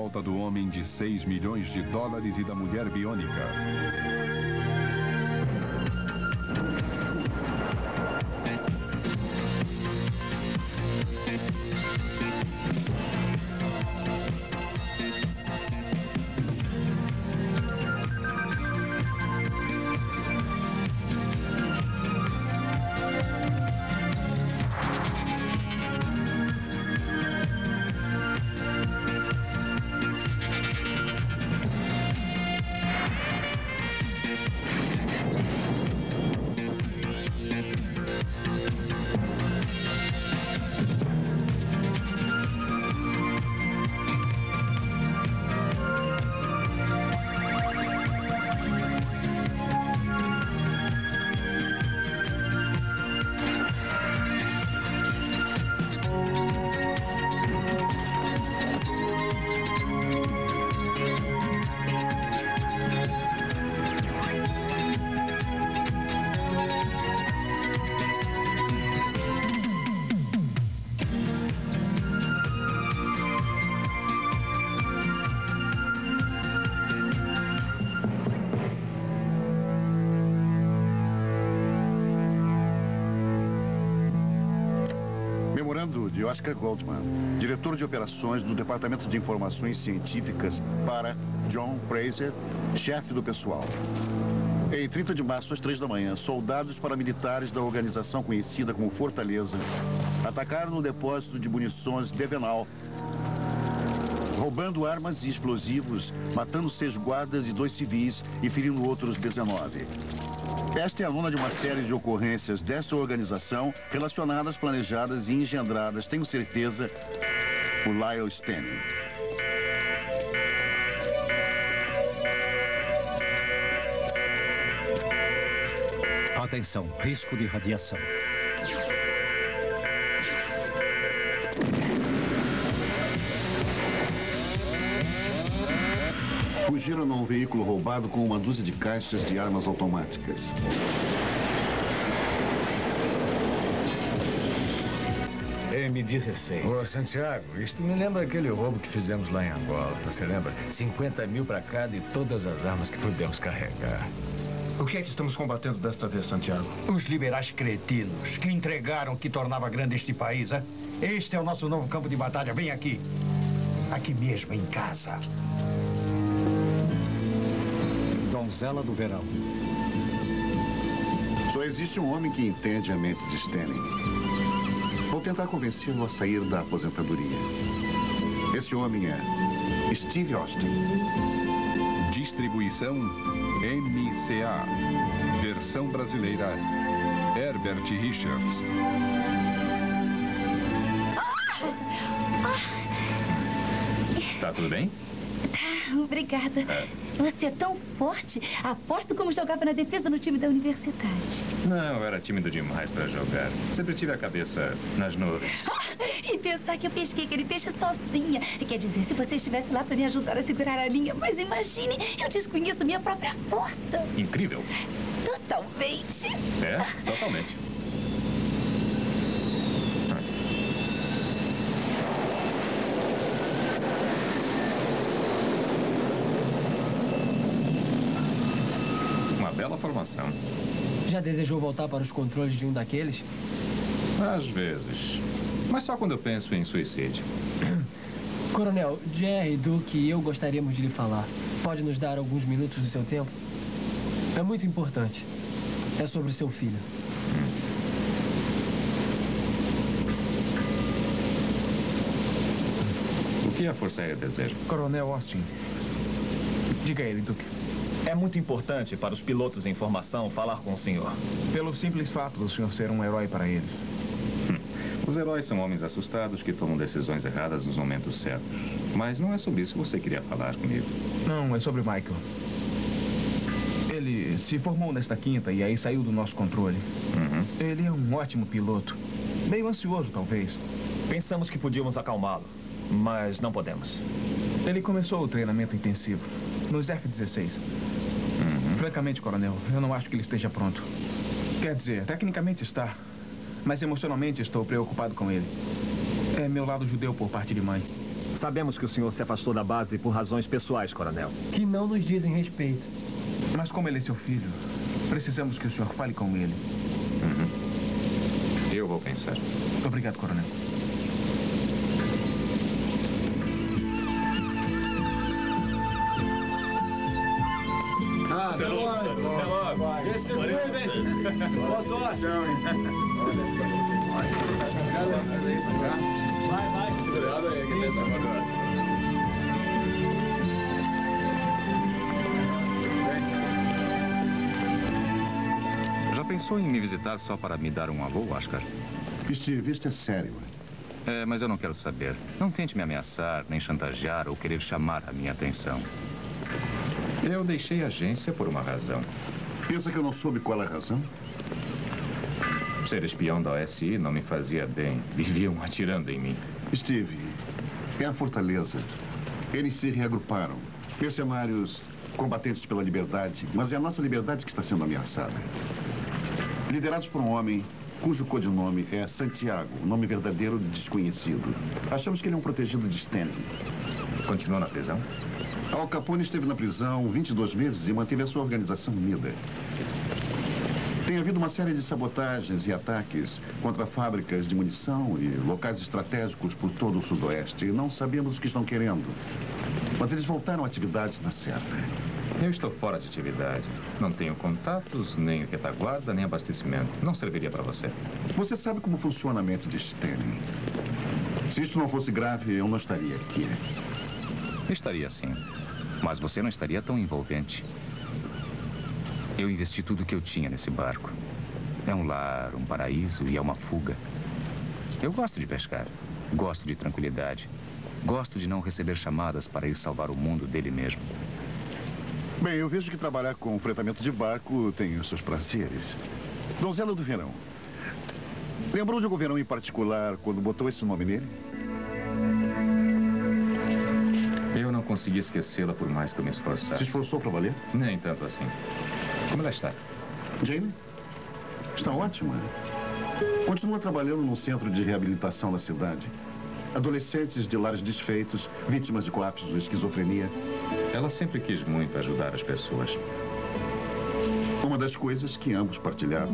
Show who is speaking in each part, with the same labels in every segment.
Speaker 1: volta do homem de 6 milhões de dólares e da mulher biônica.
Speaker 2: De Oscar Goldman, diretor de operações do Departamento de Informações Científicas, para John Fraser, chefe do pessoal. Em 30 de março, às 3 da manhã, soldados paramilitares da organização conhecida como Fortaleza atacaram no depósito de munições Devenal, roubando armas e explosivos, matando 6 guardas e 2 civis e ferindo outros 19. Esta é a nona de uma série de ocorrências desta organização relacionadas, planejadas e engendradas, tenho certeza, por Lyle Stanning.
Speaker 3: Atenção, risco de radiação.
Speaker 2: Fugiram num veículo roubado com uma dúzia de caixas de armas automáticas.
Speaker 4: M16. Ô, Santiago, isto me lembra aquele roubo que fizemos lá em Angola, você lembra? 50 mil para cada e todas as armas que pudemos carregar.
Speaker 5: O que é que estamos combatendo desta vez, Santiago?
Speaker 6: Os liberais cretinos que entregaram o que tornava grande este país, hein? Este é o nosso novo campo de batalha. Vem aqui. Aqui mesmo, em casa.
Speaker 3: Donzela do Verão.
Speaker 2: Só existe um homem que entende a mente de Stanning. Vou tentar convencê-lo a sair da aposentadoria. Esse homem é Steve Austin.
Speaker 1: Distribuição MCA. Versão brasileira Herbert Richards.
Speaker 7: Está tudo bem?
Speaker 8: Tá, obrigada. Você é tão forte. Aposto como jogava na defesa no time da universidade.
Speaker 7: Não, eu era tímido demais para jogar. Sempre tive a cabeça nas nuvens.
Speaker 8: E pensar que eu pesquei aquele peixe sozinha. Quer dizer, se você estivesse lá para me ajudar a segurar a linha. Mas imagine, eu desconheço minha própria força.
Speaker 7: Incrível.
Speaker 8: Totalmente.
Speaker 7: É, totalmente. Bela formação.
Speaker 9: Já desejou voltar para os controles de um daqueles?
Speaker 7: Às vezes. Mas só quando eu penso em suicídio.
Speaker 9: Coronel, Jerry, Duke e eu gostaríamos de lhe falar. Pode nos dar alguns minutos do seu tempo? É muito importante. É sobre seu filho.
Speaker 7: O que a Força Aérea deseja?
Speaker 5: Coronel Austin. Diga a ele, Duke.
Speaker 10: É muito importante para os pilotos em formação falar com o senhor.
Speaker 5: Pelo simples fato do senhor ser um herói para eles.
Speaker 7: Os heróis são homens assustados que tomam decisões erradas nos momentos certos. Mas não é sobre isso que você queria falar comigo.
Speaker 5: Não, é sobre Michael. Ele se formou nesta quinta e aí saiu do nosso controle. Ele é um ótimo piloto. Meio ansioso, talvez.
Speaker 10: Pensamos que podíamos acalmá-lo, mas não podemos.
Speaker 5: Ele começou o treinamento intensivo nos F-16. Francamente, coronel, eu não acho que ele esteja pronto. Quer dizer, tecnicamente está, mas emocionalmente estou preocupado com ele. É meu lado judeu por parte de mãe.
Speaker 10: Sabemos que o senhor se afastou da base por razões pessoais, coronel.
Speaker 9: Que não nos dizem respeito.
Speaker 5: Mas como ele é seu filho, precisamos que o senhor fale com ele.
Speaker 7: Eu vou pensar.
Speaker 5: Obrigado, coronel.
Speaker 10: Até logo. Esse boa sorte. Vai. Segurado aí.
Speaker 7: Já pensou em me visitar só para me dar um alô, Oscar?
Speaker 2: Steve, isto é sério.
Speaker 7: É, mas eu não quero saber. Não tente me ameaçar, nem chantagear ou querer chamar a minha atenção. Eu deixei a agência por uma razão.
Speaker 2: Pensa que eu não soube qual é a razão?
Speaker 7: Ser espião da OSI não me fazia bem. Viviam atirando em mim.
Speaker 2: Steve, é a Fortaleza. Eles se reagruparam. Mercenários combatentes pela liberdade, mas é a nossa liberdade que está sendo ameaçada. Liderados por um homem cujo codinome é Santiago, nome verdadeiro desconhecido. Achamos que ele é um protegido de Stanley.
Speaker 7: Continuou na prisão?
Speaker 2: Al Capone esteve na prisão 22 meses e manteve a sua organização unida. Tem havido uma série de sabotagens e ataques contra fábricas de munição e locais estratégicos por todo o sudoeste. E não sabemos o que estão querendo. Mas eles voltaram a atividades na serra.
Speaker 7: Eu estou fora de atividade. Não tenho contatos, nem retaguarda, nem abastecimento. Não serviria para você.
Speaker 2: Você sabe como funciona a mente de Stanley. Se isso não fosse grave, eu não estaria aqui.
Speaker 7: Estaria sim. Mas você não estaria tão envolvente. Eu investi tudo o que eu tinha nesse barco. É um lar, um paraíso e é uma fuga. Eu gosto de pescar. Gosto de tranquilidade. Gosto de não receber chamadas para ir salvar o mundo dele mesmo.
Speaker 2: Bem, eu vejo que trabalhar com fretamento de barco tem os seus prazeres. Donzela do Verão. Lembrou de algum verão em particular quando botou esse nome nele?
Speaker 7: Eu não consegui esquecê-la por mais que eu me esforçasse.
Speaker 2: Se esforçou para valer?
Speaker 7: Nem tanto assim. Como ela está?
Speaker 2: Jane? Está ótima. Continua trabalhando num centro de reabilitação da cidade. Adolescentes de lares desfeitos, vítimas de colapsos de esquizofrenia.
Speaker 7: Ela sempre quis muito ajudar as pessoas.
Speaker 2: Uma das coisas que ambos partilhavam.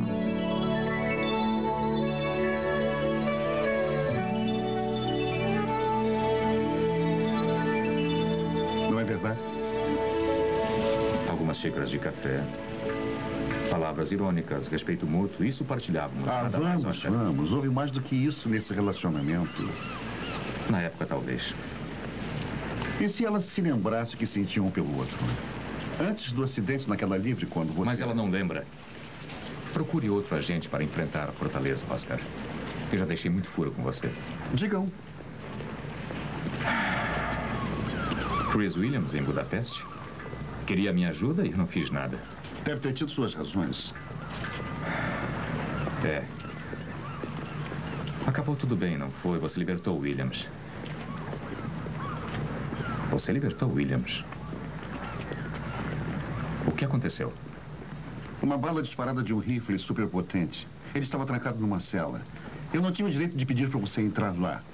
Speaker 2: Não é verdade?
Speaker 7: Algumas xícaras de café. Palavras irônicas, respeito mútuo, isso partilhávamos. Nada mais, Oscar.
Speaker 2: Vamos. Houve mais do que isso nesse relacionamento.
Speaker 7: Na época, talvez.
Speaker 2: E se ela se lembrasse que sentiam um pelo outro? Antes do acidente naquela livre, quando você...
Speaker 7: Mas ela não lembra. Procure outro agente para enfrentar a Fortaleza, Oscar. Eu já deixei muito furo com você.
Speaker 2: Digam.
Speaker 7: Chris Williams, em Budapeste. Queria minha ajuda e eu não fiz nada.
Speaker 2: Deve ter tido suas razões.
Speaker 7: É. Acabou tudo bem, não foi? Você libertou Williams. Você libertou Williams. O que aconteceu?
Speaker 2: Uma bala disparada de um rifle superpotente. Ele estava trancado numa cela. Eu não tinha o direito de pedir para você entrar lá.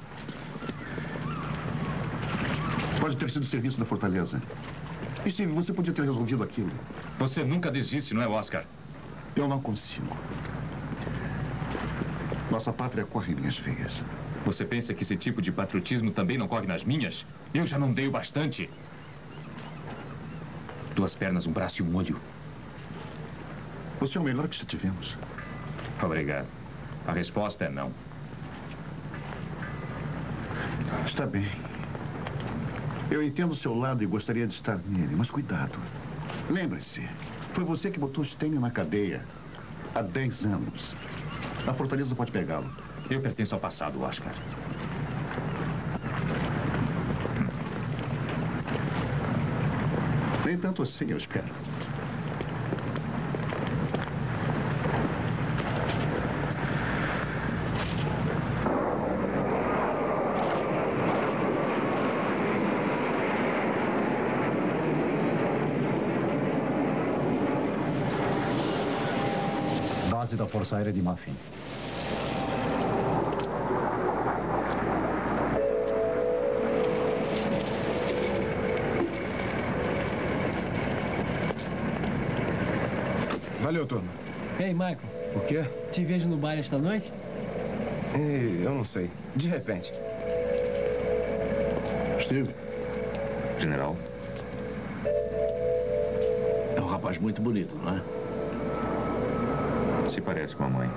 Speaker 2: Pode ter sido serviço da Fortaleza. Steve, você podia ter resolvido aquilo.
Speaker 7: Você nunca desiste, não é, Oscar?
Speaker 2: Eu não consigo. Nossa pátria corre em minhas veias.
Speaker 7: Você pensa que esse tipo de patriotismo também não corre nas minhas? Eu já não dei o bastante. 2 pernas, um braço e um olho.
Speaker 2: Você é o melhor que já tivemos.
Speaker 7: Obrigado. A resposta é não.
Speaker 2: Está bem. Eu entendo o seu lado e gostaria de estar nele, mas cuidado. Lembre-se, foi você que botou Stanley na cadeia há 10 anos. A Fortaleza pode pegá-lo.
Speaker 7: Eu pertenço ao passado, Oscar.
Speaker 2: Nem tanto assim, eu espero.
Speaker 3: Base da Força Aérea de Muffin.
Speaker 5: Valeu, turma.
Speaker 9: Ei, Michael.
Speaker 5: O quê?
Speaker 9: Te vejo no bar esta noite?
Speaker 5: Eu não sei. De repente.
Speaker 11: Steve.
Speaker 7: General.
Speaker 11: É um rapaz muito bonito, não é?
Speaker 7: Se parece com a mãe.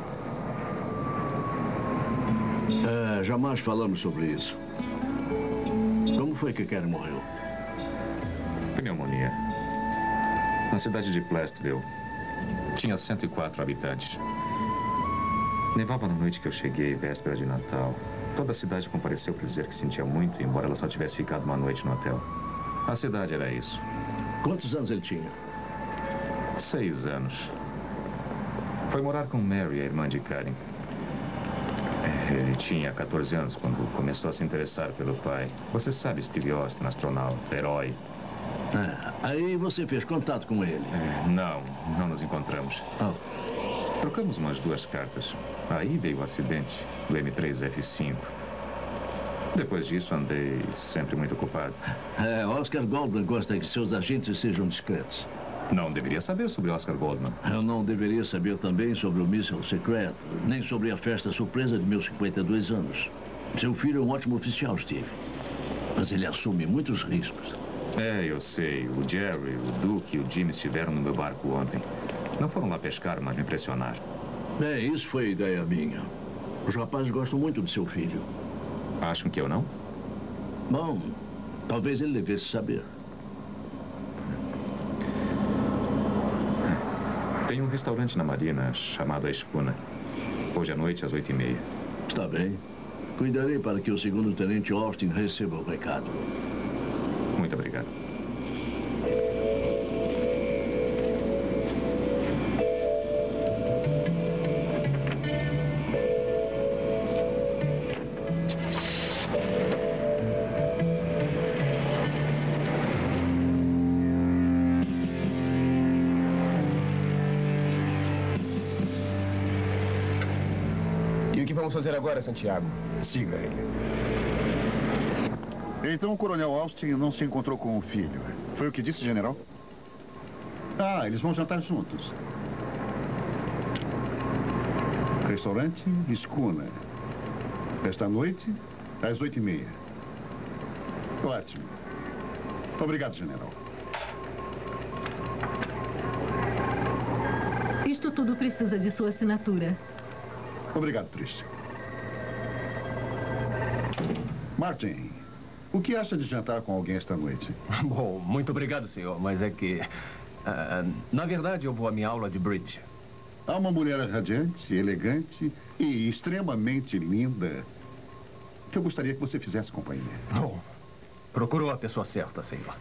Speaker 11: Jamais falamos sobre isso. Como foi que Karen morreu?
Speaker 7: Pneumonia. Na cidade de Plastville. Tinha 104 habitantes. Nevava na noite que eu cheguei, véspera de Natal. Toda a cidade compareceu para dizer que sentia muito, embora ela só tivesse ficado uma noite no hotel. A cidade era isso.
Speaker 11: Quantos anos ele tinha?
Speaker 7: 6 anos. Foi morar com Mary, a irmã de Karen. Ele tinha 14 anos quando começou a se interessar pelo pai. Você sabe, Steve Austin, astronauta, herói.
Speaker 11: Aí você fez contato com ele?
Speaker 7: Não nos encontramos. Trocamos umas 2 cartas. Aí veio o acidente do M3F5. Depois disso, andei sempre muito ocupado.
Speaker 11: Oscar Goldman gosta que seus agentes sejam discretos.
Speaker 7: Não deveria saber sobre Oscar Goldman.
Speaker 11: Eu não deveria saber também sobre o míssil secreto, nem sobre a festa surpresa de meus 52 anos. Seu filho é um ótimo oficial, Steve. Mas ele assume muitos riscos.
Speaker 7: Eu sei. O Jerry, o Duke e o Jimmy estiveram no meu barco ontem. Não foram lá pescar, mas me impressionaram.
Speaker 11: Isso foi ideia minha. Os rapazes gostam muito de seu filho.
Speaker 7: Acham que eu não?
Speaker 11: Bom, talvez ele devesse saber.
Speaker 7: Tem um restaurante na Marina chamado A Escuna. Hoje à noite, às 8h30.
Speaker 11: Está bem. Cuidarei para que o segundo-tenente Austin receba o recado.
Speaker 7: Muito obrigado.
Speaker 5: E o que vamos fazer agora, Santiago? Siga ele.
Speaker 2: Então o Coronel Austin não se encontrou com o filho. Foi o que disse, general? Eles vão jantar juntos. Restaurante Escuna. Esta noite, às 8h30. Ótimo. Obrigado, general.
Speaker 12: Isto tudo precisa de sua assinatura.
Speaker 2: Obrigado, Trish. Martin, o que acha de jantar com alguém esta noite?
Speaker 13: Bom, muito obrigado, senhor, mas é que... na verdade, eu vou à minha aula de bridge.
Speaker 2: Há uma mulher radiante, elegante e extremamente linda que eu gostaria que você fizesse companhia.
Speaker 13: Bom, procurou a pessoa certa, senhor.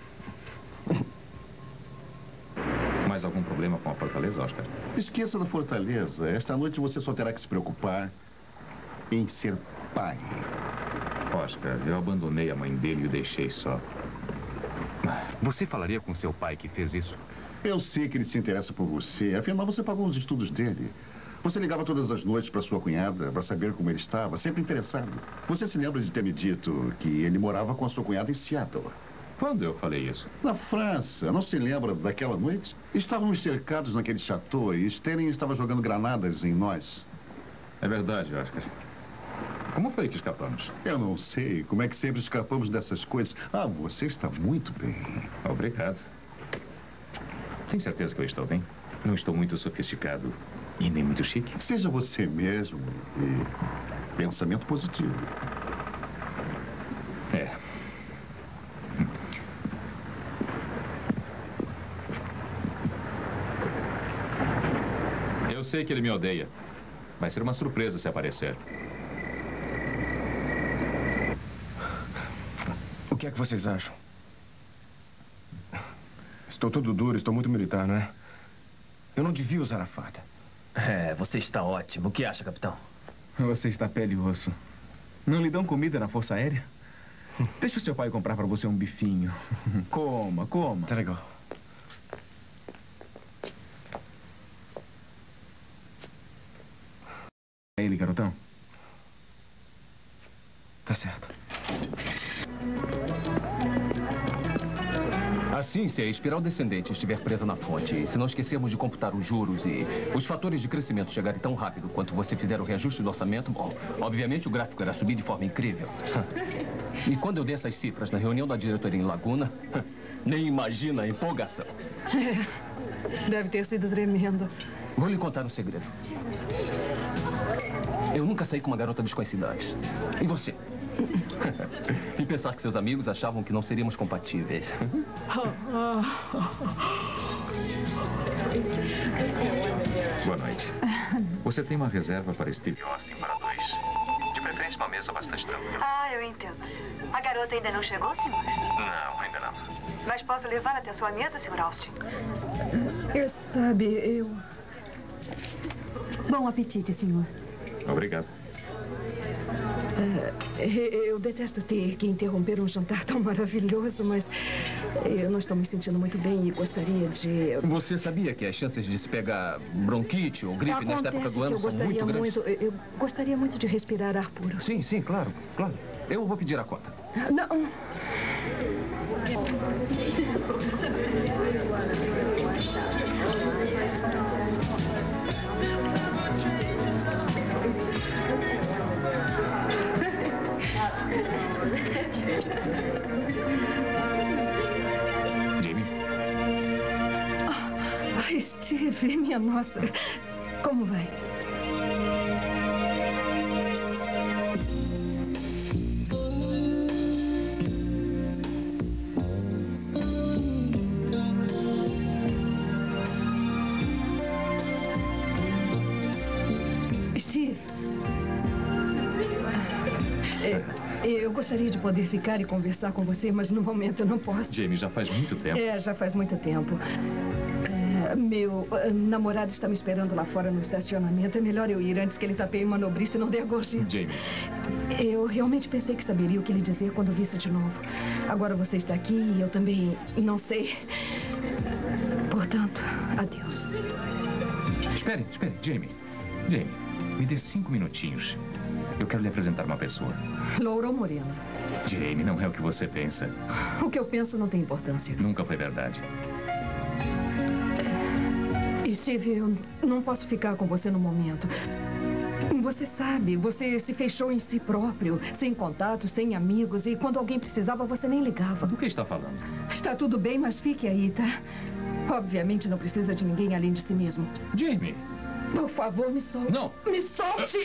Speaker 7: Mais algum problema com a fortaleza, Oscar?
Speaker 2: Esqueça da fortaleza. Esta noite você só terá que se preocupar em ser pai.
Speaker 7: Oscar, eu abandonei a mãe dele e o deixei só. Você falaria com seu pai que fez isso?
Speaker 2: Eu sei que ele se interessa por você. Afinal, você pagou os estudos dele. Você ligava todas as noites para sua cunhada para saber como ele estava, sempre interessado. Você se lembra de ter me dito que ele morava com a sua cunhada em Seattle?
Speaker 7: Quando eu falei isso?
Speaker 2: Na França. Não se lembra daquela noite? Estávamos cercados naquele chateau e Sterling estava jogando granadas em nós.
Speaker 7: É verdade, Oscar. Como foi que escapamos?
Speaker 2: Eu não sei. Como é que sempre escapamos dessas coisas? Você está muito bem.
Speaker 7: Obrigado. Tem certeza que eu estou bem? Não estou muito sofisticado e nem muito chique?
Speaker 2: Seja você mesmo e pensamento positivo.
Speaker 7: Eu sei que ele me odeia. Vai ser uma surpresa se aparecer.
Speaker 5: O que é que vocês acham? Estou todo duro, estou muito militar, não é? Eu não devia usar a faca.
Speaker 13: Você está ótimo. O que acha, capitão?
Speaker 5: Você está pele e osso. Não lhe dão comida na Força Aérea? Deixa o seu pai comprar para você um bifinho. Coma, coma.
Speaker 13: Tá legal.
Speaker 5: É ele, garotão? Tá certo.
Speaker 13: Assim, se a espiral descendente estiver presa na fonte, e se não esquecermos de computar os juros e os fatores de crescimento chegarem tão rápido quanto você fizer o reajuste do orçamento, bom, obviamente o gráfico irá subir de forma incrível. E quando eu dei essas cifras na reunião da diretoria em Laguna, nem imagina a empolgação.
Speaker 12: Deve ter sido tremendo.
Speaker 13: Vou lhe contar um segredo. Eu nunca saí com uma garota desconhecida antes. E você? E pensar que seus amigos achavam que não seríamos compatíveis.
Speaker 7: Boa noite. Você tem uma reserva para Steve Austin para 2. De preferência uma mesa bastante tranquila.
Speaker 14: Ah, eu entendo. A garota ainda não chegou, senhor?
Speaker 7: Não, ainda não.
Speaker 14: Mas posso levar até a sua mesa, senhor Austin?
Speaker 12: Sabe, eu...
Speaker 14: Bom apetite, senhor.
Speaker 7: Obrigado.
Speaker 12: Eu detesto ter que interromper um jantar tão maravilhoso, mas eu não estou me sentindo muito bem e gostaria de...
Speaker 13: Você sabia que as chances de se pegar bronquite ou gripe nesta época do ano são muito grandes?
Speaker 12: Eu gostaria muito de respirar ar puro.
Speaker 13: Sim, claro. Eu vou pedir a conta.
Speaker 12: Não.
Speaker 7: Jamie?
Speaker 12: Steve, minha nossa. Como vai? Steve. Eu gostaria de poder ficar e conversar com você, mas no momento eu não posso.
Speaker 7: Jamie, já faz muito tempo.
Speaker 12: Já faz muito tempo. Meu namorado está me esperando lá fora no estacionamento. É melhor eu ir antes que ele tapeie o manobrista e não dê a gorjeta.
Speaker 7: Jamie.
Speaker 12: Eu realmente pensei que saberia o que lhe dizer quando visse de novo. Agora você está aqui e eu também não sei. Portanto, adeus.
Speaker 7: Espere, Jamie. Jamie, me dê 5 minutinhos. Eu quero lhe apresentar uma pessoa.
Speaker 12: Loura ou morena?
Speaker 7: Jamie, não é o que você pensa.
Speaker 12: O que eu penso não tem importância.
Speaker 7: Nunca foi verdade.
Speaker 12: Steve, eu não posso ficar com você no momento. Você sabe, você se fechou em si próprio, sem contato, sem amigos, e quando alguém precisava, você nem ligava.
Speaker 7: Do que está falando?
Speaker 12: Está tudo bem, mas fique aí, tá? Obviamente não precisa de ninguém além de si mesmo.
Speaker 7: Jamie!
Speaker 12: Por favor, me solte.
Speaker 7: Não!
Speaker 12: Me solte!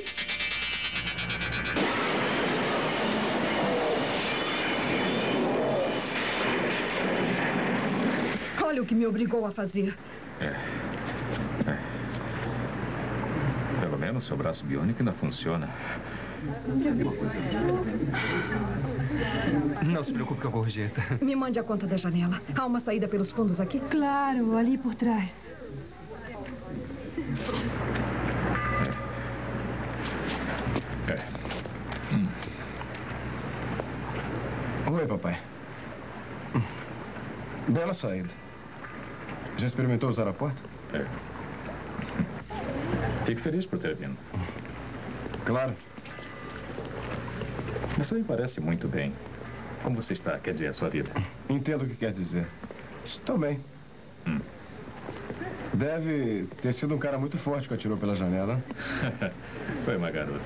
Speaker 12: Olha o que me obrigou a fazer.
Speaker 7: Pelo menos seu braço biônico ainda funciona.
Speaker 13: Não se preocupe com a gorjeta.
Speaker 12: Me mande a conta da janela. Há uma saída pelos fundos aqui?
Speaker 14: Claro, ali por trás.
Speaker 5: Oi, papai. Bela saída. Já experimentou usar a porta?
Speaker 7: Fico feliz por ter vindo.
Speaker 5: Claro.
Speaker 7: Você me parece muito bem. Como você está? Quer dizer, a sua vida?
Speaker 5: Entendo o que quer dizer. Estou bem. Deve ter sido um cara muito forte que atirou pela janela.
Speaker 7: Foi uma garota.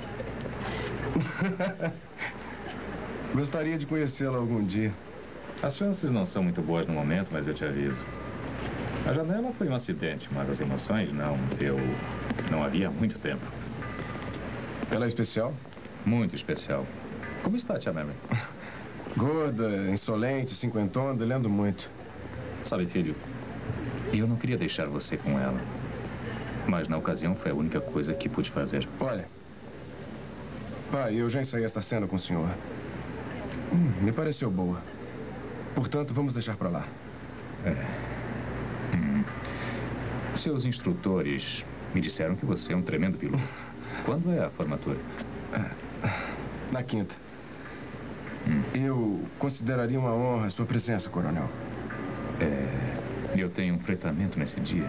Speaker 5: Gostaria de conhecê-la algum dia.
Speaker 7: As chances não são muito boas no momento, mas eu te aviso. A janela foi um acidente, mas as emoções não. Eu não havia há muito tempo.
Speaker 5: Ela é especial?
Speaker 7: Muito especial. Como está, tia Mary?
Speaker 5: Gorda, insolente, cinquentona, lendo muito.
Speaker 7: Sabe, filho, eu não queria deixar você com ela. Mas na ocasião foi a única coisa que pude fazer.
Speaker 5: Olha, pai, eu já ensaiei esta cena com o senhor. Me pareceu boa. Portanto, vamos deixar pra lá.
Speaker 7: Seus instrutores me disseram que você é um tremendo piloto. Quando é a formatura?
Speaker 5: Na quinta. Eu consideraria uma honra a sua presença, coronel.
Speaker 7: Eu tenho um fretamento nesse dia.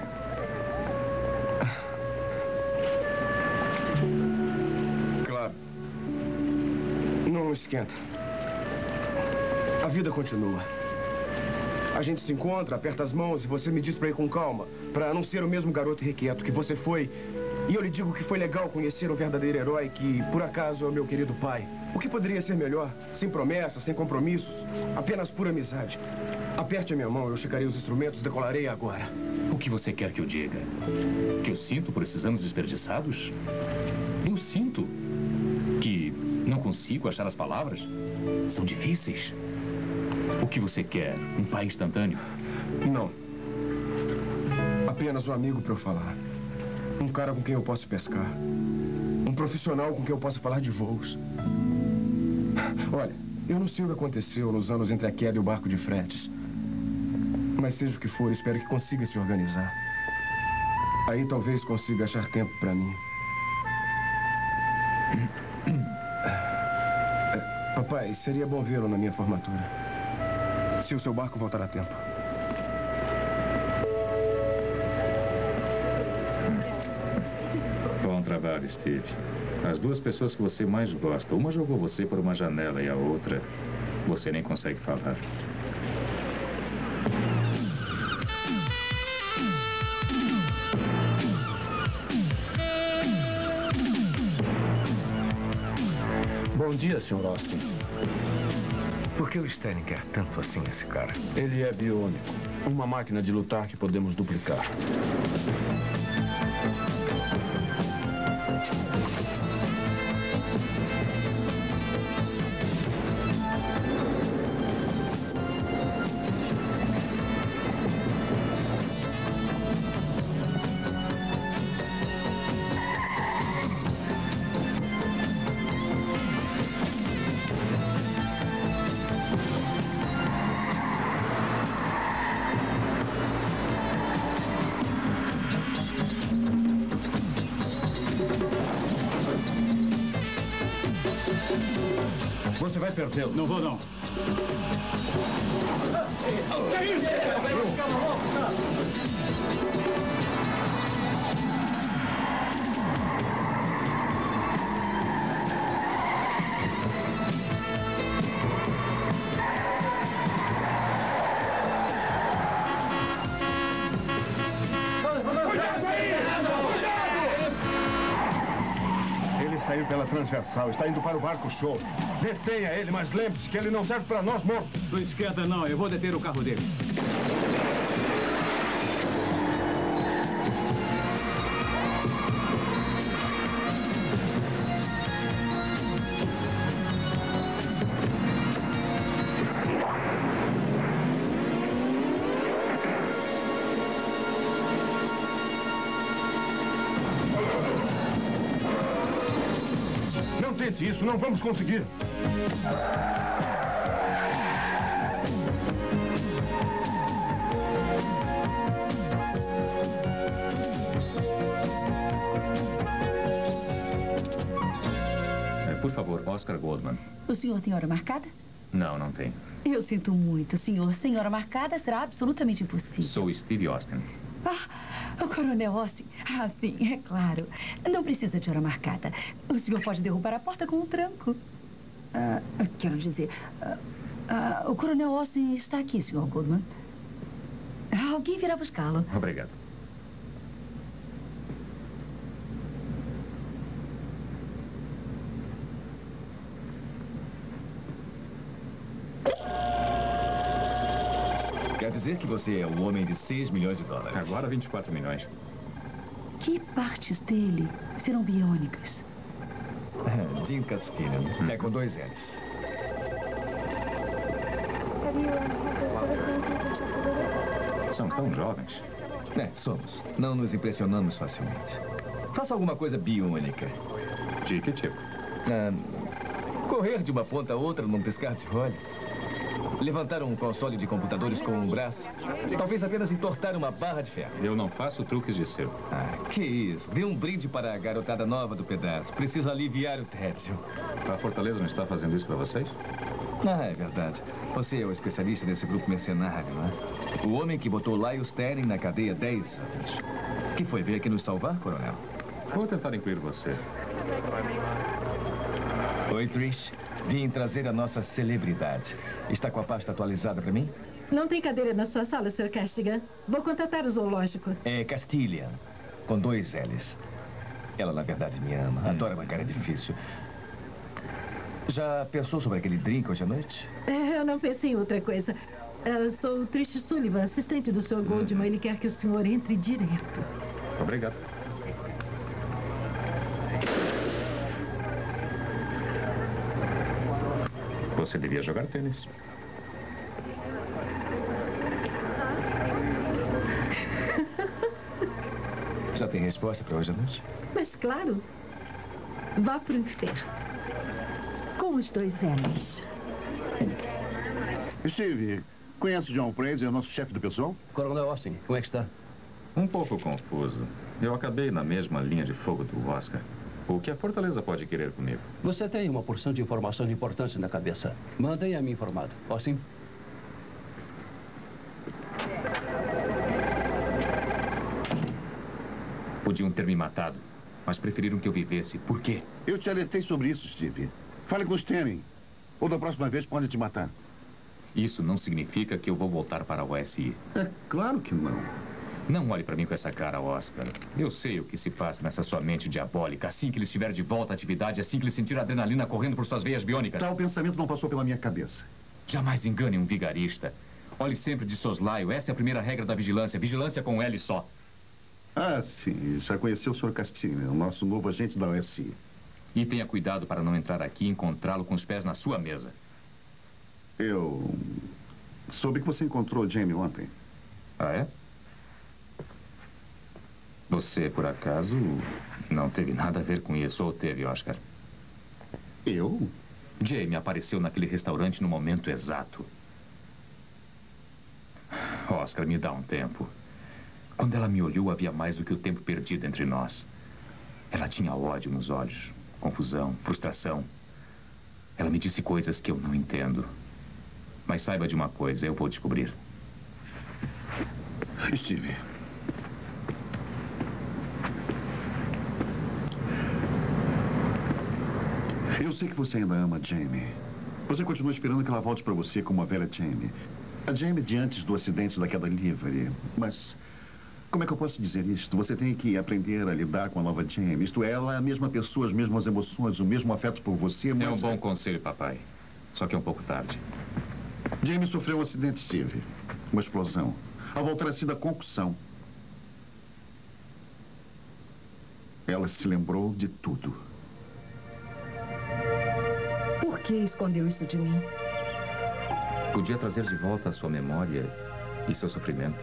Speaker 5: Claro. Não esquenta. A vida continua. A
Speaker 15: A gente se encontra, aperta as mãos e você me diz pra ir com calma, pra não ser o mesmo garoto irrequieto que você foi. E eu lhe digo que foi legal conhecer um verdadeiro herói que, por acaso, é o meu querido pai. O que poderia ser melhor? Sem promessas, sem compromissos, apenas pura amizade. Aperte a minha mão, eu checarei os instrumentos, decolarei agora.
Speaker 7: O que você quer que eu diga? Que eu sinto por esses anos desperdiçados? Eu sinto que não consigo achar as palavras? São difíceis. O que você quer? Um pai instantâneo?
Speaker 15: Não. Apenas um amigo para eu falar. Um cara com quem eu posso pescar. Um profissional com quem eu posso falar de voos. Olha, eu não sei o que aconteceu nos anos entre a queda e o barco de fretes. Mas seja o que for, espero que consiga se organizar. Aí talvez consiga achar tempo para mim. Papai, seria bom vê-lo na minha formatura. Se o seu barco voltar a tempo.
Speaker 7: Bom trabalho, Steve. As duas pessoas que você mais gosta, uma jogou você por uma janela e a outra, você nem consegue falar.
Speaker 4: Bom dia, Sr. Austin. Por que o Stanley quer tanto assim esse cara?
Speaker 15: Ele é biônico. Uma máquina de lutar que podemos duplicar.
Speaker 11: Você vai perdê-lo.
Speaker 16: Não vou, não.
Speaker 11: Que é isso?
Speaker 2: Saiu pela transversal, está indo para o barco show. Detenha ele, mas lembre-se que ele não serve para nós mortos.
Speaker 16: Sua esquerda não, eu vou deter o carro dele.
Speaker 2: Isso, não vamos conseguir.
Speaker 7: Por favor, Oscar Goldman.
Speaker 8: O senhor tem hora marcada?
Speaker 7: Não, não tem.
Speaker 8: Eu sinto muito, senhor. Sem hora marcada será absolutamente impossível.
Speaker 7: Sou Steve Austin.
Speaker 8: O Coronel Austin. Ah, sim, é claro. Não precisa de hora marcada. O senhor pode derrubar a porta com um tranco. Quero dizer... o Coronel Austin está aqui, Sr. Goldman. Alguém virá buscá-lo.
Speaker 7: Obrigado.
Speaker 4: Quer dizer que você é o homem de 6 milhões de dólares.
Speaker 7: Agora 24 milhões.
Speaker 8: Que partes dele serão biônicas?
Speaker 4: Jim Caskinen. É com 2 L's.
Speaker 7: São tão jovens.
Speaker 4: Somos. Não nos impressionamos facilmente. Faça alguma coisa biônica.
Speaker 7: De que tipo?
Speaker 4: Correr de uma ponta a outra num piscar de olhos. Levantar um console de computadores com um braço. Talvez apenas entortar uma barra de ferro.
Speaker 7: Eu não faço truques de circo.
Speaker 4: Que isso. Dê um brinde para a garotada nova do pedaço. Precisa aliviar o tédio.
Speaker 7: A Fortaleza não está fazendo isso para vocês?
Speaker 4: É verdade. Você é o especialista desse grupo mercenário, não é? O homem que botou Lyle Stanley na cadeia 10 anos. Que foi ver aqui nos salvar, coronel?
Speaker 7: Vou tentar incluir você.
Speaker 4: Oi, Trish. Vim trazer a nossa celebridade. Está com a pasta atualizada para mim?
Speaker 17: Não tem cadeira na sua sala, Sr. Castigan. Vou contatar o zoológico.
Speaker 4: É Castillian, com 2 L's. Ela, na verdade, me ama. Adora uma cara difícil. Já pensou sobre aquele drink hoje à noite?
Speaker 17: Eu não pensei em outra coisa. Eu sou Trish Sullivan, assistente do Sr. Goldman. Ele quer que o senhor entre direto.
Speaker 7: Obrigado. Você devia jogar tênis.
Speaker 4: Já tem resposta para hoje à noite?
Speaker 17: Mas claro. Vá pro inferno. Com os 2 L's.
Speaker 2: Steve, conhece John Fraser, nosso chefe do pessoal?
Speaker 13: Coronel Austin, como é que está?
Speaker 7: Um pouco confuso. Eu acabei na mesma linha de fogo do Oscar. O que a Fortaleza pode querer comigo?
Speaker 3: Você tem uma porção de informações importantes na cabeça. Mantenha-me informado. Austin?
Speaker 7: Podiam ter me matado, mas preferiram que eu vivesse. Por quê?
Speaker 2: Eu te alertei sobre isso, Steve. Fale com os Stanley. Ou da próxima vez podem te matar.
Speaker 7: Isso não significa que eu vou voltar para o OSI.
Speaker 2: É claro que não.
Speaker 7: Não olhe para mim com essa cara, Oscar. Eu sei o que se passa nessa sua mente diabólica. Assim que ele estiver de volta à atividade, assim que ele sentir a adrenalina correndo por suas veias biônicas.
Speaker 2: Tal pensamento não passou pela minha cabeça.
Speaker 7: Jamais engane um vigarista. Olhe sempre de soslaio. Essa é a primeira regra da vigilância. Vigilância com L só.
Speaker 2: Ah, sim. Já conheceu o Sr. Castilho, o nosso novo agente da OSI.
Speaker 7: E tenha cuidado para não entrar aqui e encontrá-lo com os pés na sua mesa.
Speaker 2: Eu soube que você encontrou o Jamie ontem.
Speaker 7: Ah, é? Você, por acaso, não teve nada a ver com isso, ou teve, Oscar?
Speaker 2: Eu?
Speaker 7: Jamie apareceu naquele restaurante no momento exato. Oscar, me dá um tempo. Quando ela me olhou, havia mais do que o tempo perdido entre nós. Ela tinha ódio nos olhos, confusão, frustração. Ela me disse coisas que eu não entendo. Mas saiba de uma coisa, eu vou descobrir.
Speaker 2: Steve. Eu sei que você ainda ama a Jamie. Você continua esperando que ela volte para você como a velha Jamie. A Jamie de antes do acidente da queda livre. Mas como é que eu posso dizer isto? Você tem que aprender a lidar com a nova Jamie. Isto é, ela é a mesma pessoa, as mesmas emoções, o mesmo afeto por você, mas...
Speaker 7: É um bom conselho, papai. Só que é um pouco tarde.
Speaker 2: Jamie sofreu um acidente, Steve. Uma explosão. Ao voltar a si da concussão, ela se lembrou de tudo.
Speaker 12: Por que escondeu isso de mim?
Speaker 7: Podia trazer de volta a sua memória e seu sofrimento.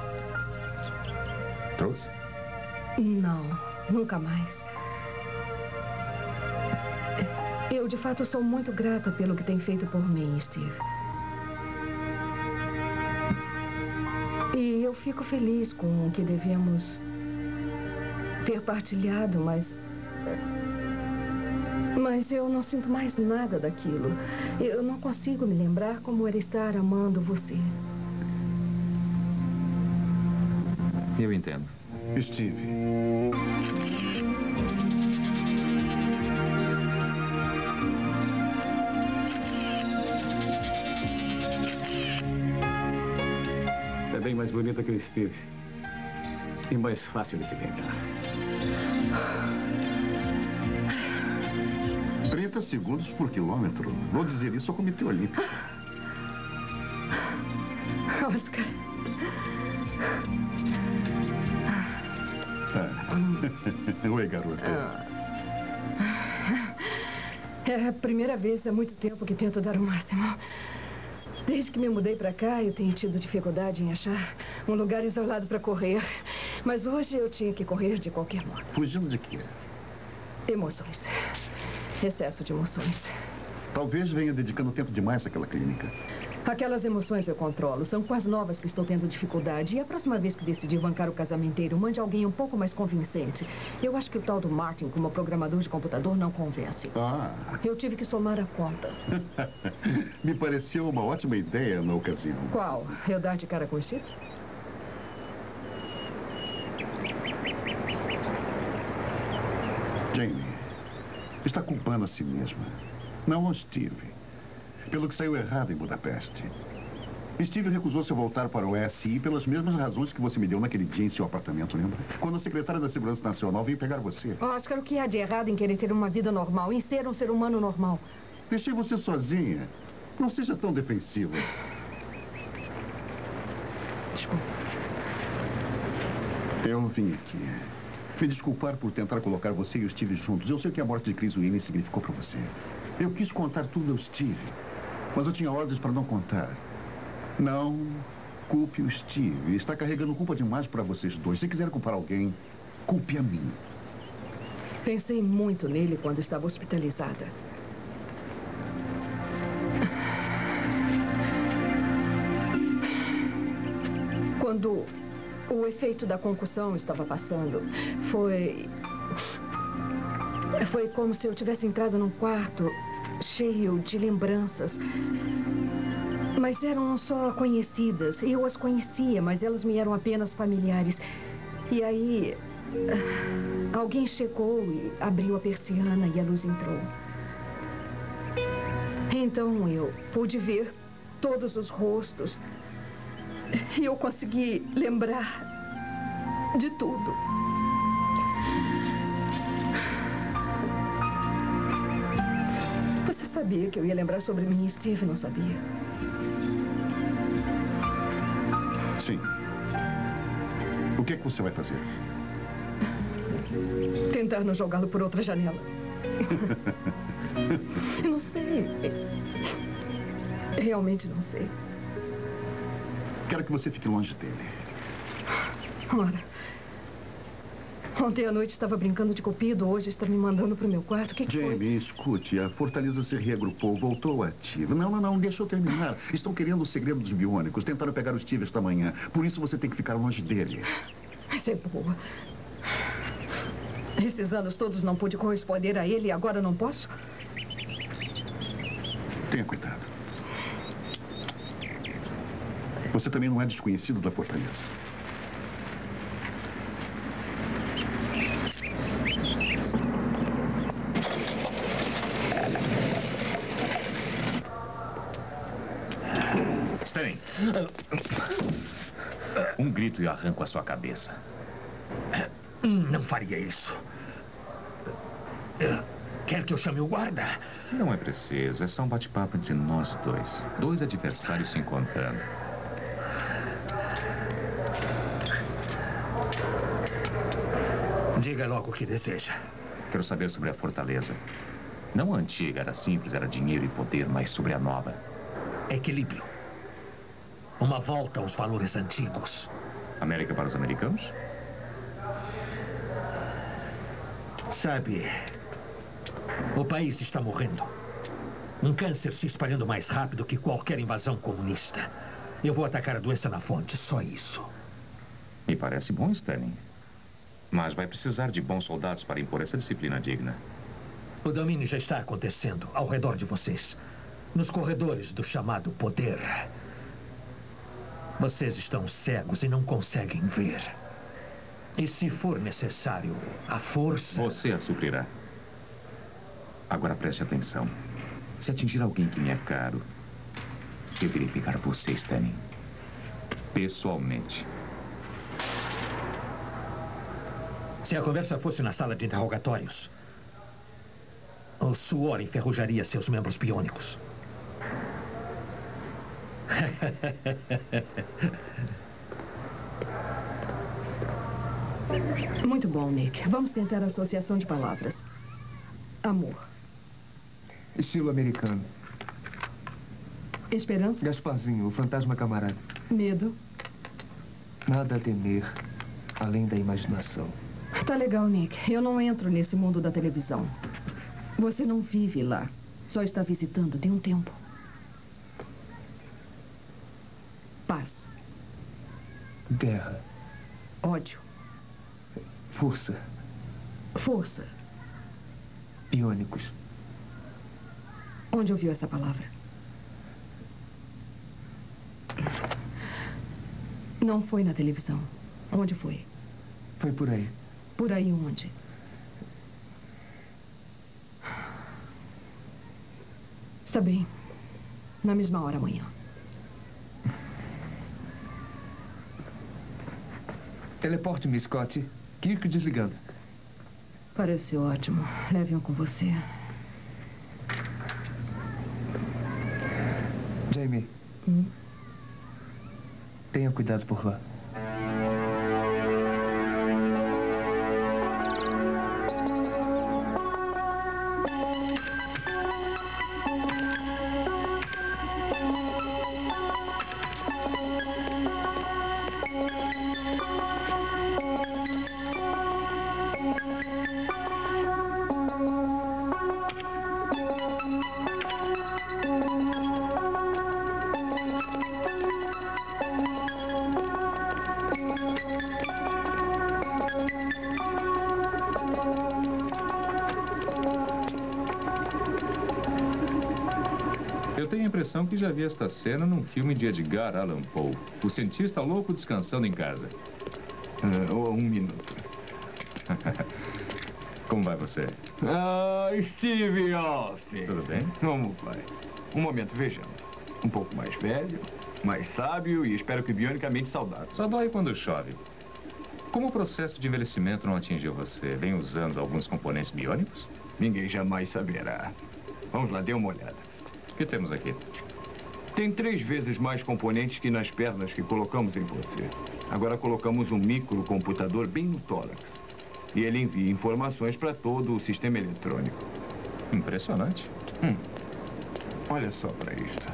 Speaker 7: Trouxe?
Speaker 12: Não, nunca mais. Eu, de fato, sou muito grata pelo que tem feito por mim, Steve. E eu fico feliz com o que devemos ter partilhado, mas eu não sinto mais nada daquilo. Eu não consigo me lembrar como era estar amando você.
Speaker 7: Eu entendo.
Speaker 2: Steve.
Speaker 16: É bem mais bonita que o Steve. E mais fácil de se pegar.
Speaker 2: 30 segundos por quilômetro. Vou dizer isso ao Comitê Olímpico.
Speaker 12: Oscar.
Speaker 2: Oi, garota.
Speaker 12: É a primeira vez há muito tempo que tento dar o máximo. Desde que me mudei pra cá, eu tenho tido dificuldade em achar um lugar isolado pra correr. Mas hoje eu tinha que correr de qualquer modo.
Speaker 2: Fugindo de quê?
Speaker 12: Emoções. Excesso de emoções.
Speaker 2: Talvez venha dedicando tempo demais àquela clínica.
Speaker 12: Aquelas emoções eu controlo. São com as novas que estou tendo dificuldade. E a próxima vez que decidir bancar o casamenteiro, mande alguém um pouco mais convincente. Eu acho que o tal do Martin, como programador de computador, não convence.
Speaker 2: Ah.
Speaker 12: Eu tive que somar a conta.
Speaker 2: Me pareceu uma ótima ideia na ocasião.
Speaker 12: Qual? Eu dar de cara com o Steve?
Speaker 2: Jamie está culpando a si mesma. Não, Steve. Pelo que saiu errado em Budapeste. Steve recusou-se a voltar para o SI pelas mesmas razões que você me deu naquele dia em seu apartamento, lembra? Quando a secretária da Segurança Nacional veio pegar você.
Speaker 12: Oscar, o que há de errado em querer ter uma vida normal, em ser um ser humano normal?
Speaker 2: Deixei você sozinha. Não seja tão defensiva.
Speaker 12: Desculpa.
Speaker 2: Eu vim aqui me desculpar por tentar colocar você e o Steve juntos. Eu sei que a morte de Chris Winnie significou para você. Eu quis contar tudo ao Steve, mas eu tinha ordens para não contar. Não culpe o Steve. Está carregando culpa demais para vocês dois. Se quiser culpar alguém, culpe a mim.
Speaker 12: Pensei muito nele quando estava hospitalizada. Quando o efeito da concussão estava passando, foi como se eu tivesse entrado num quarto cheio de lembranças. Mas eram só conhecidas. Eu as conhecia, mas elas me eram apenas familiares. E aí, alguém chegou e abriu a persiana e a luz entrou. Então eu pude ver todos os rostos. E eu consegui lembrar de tudo. Você sabia que eu ia lembrar sobre mim e Steve, não sabia?
Speaker 2: Sim. O que é que você vai fazer?
Speaker 12: Tentar não jogá-lo por outra janela. Eu não sei. Realmente não sei.
Speaker 2: Quero que você fique longe dele.
Speaker 12: Ora, ontem à noite estava brincando de cupido, hoje está me mandando para o meu quarto. O que foi?
Speaker 2: Jamie, escute, a fortaleza se reagrupou, voltou ativa. Não, deixa eu terminar. Estão querendo o segredo dos biônicos, tentaram pegar o Steve esta manhã. Por isso você tem que ficar longe dele.
Speaker 12: Mas é boa. Esses anos todos não pude corresponder a ele e agora não posso?
Speaker 2: Tenha cuidado. Você também não é desconhecido da fortaleza.
Speaker 7: Stanley. Um grito e eu arranco a sua cabeça.
Speaker 6: Não faria isso. Quer que eu chame o guarda?
Speaker 7: Não é preciso. É só um bate-papo entre nós dois. Dois adversários se encontrando.
Speaker 6: Diga logo o que deseja.
Speaker 7: Quero saber sobre a fortaleza. Não a antiga, era simples, era dinheiro e poder, mas sobre a nova.
Speaker 6: Equilíbrio. Uma volta aos valores antigos.
Speaker 7: América para os americanos?
Speaker 6: Sabe, o país está morrendo. Um câncer se espalhando mais rápido que qualquer invasão comunista. Eu vou atacar a doença na fonte, só isso.
Speaker 7: Me parece bom, Stanley. Mas vai precisar de bons soldados para impor essa disciplina digna.
Speaker 6: O domínio já está acontecendo ao redor de vocês. Nos corredores do chamado poder. Vocês estão cegos e não conseguem ver. E se for necessário, a força...
Speaker 7: Você a suprirá. Agora preste atenção. Se atingir alguém que me é caro, eu irei pegar você, Stanley. Pessoalmente.
Speaker 6: Se a conversa fosse na sala de interrogatórios, o suor enferrujaria seus membros biônicos.
Speaker 12: Muito bom, Nick. Vamos tentar a associação de palavras. Amor.
Speaker 15: Estilo americano.
Speaker 12: Esperança.
Speaker 15: Gasparzinho, o fantasma camarada.
Speaker 12: Medo.
Speaker 15: Nada a temer, além da imaginação.
Speaker 12: Tá legal, Nick. Eu não entro nesse mundo da televisão. Você não vive lá. Só está visitando de um tempo. Paz.
Speaker 15: Guerra.
Speaker 12: Ódio.
Speaker 15: Força.
Speaker 12: Força.
Speaker 15: Biônicos.
Speaker 12: Onde ouviu essa palavra? Não foi na televisão. Onde foi?
Speaker 15: Foi por aí.
Speaker 12: Por aí onde? Está bem. Na mesma hora amanhã.
Speaker 13: Teleporte-me, Scott. Kirk desligando.
Speaker 12: Parece ótimo. Leve-o com você.
Speaker 13: Jamie. Tenha cuidado por lá.
Speaker 1: Eu tenho a impressão que já vi esta cena num filme de Edgar Allan Poe. O cientista louco descansando em casa.
Speaker 15: Um minuto.
Speaker 1: Como vai você?
Speaker 15: Steve Austin.
Speaker 1: Tudo bem?
Speaker 15: Como vai? Um momento, vejamos. Um pouco mais velho, mais sábio e espero que bionicamente saudável.
Speaker 1: Só dói quando chove. Como o processo de envelhecimento não atingiu você? Vem usando alguns componentes biônicos?
Speaker 15: Ninguém jamais saberá. Vamos lá, dê uma olhada.
Speaker 1: O que temos aqui?
Speaker 15: Tem 3 vezes mais componentes que nas pernas que colocamos em você. Agora colocamos um microcomputador bem no tórax. E ele envia informações para todo o sistema eletrônico.
Speaker 1: Impressionante.
Speaker 15: Olha só para isto.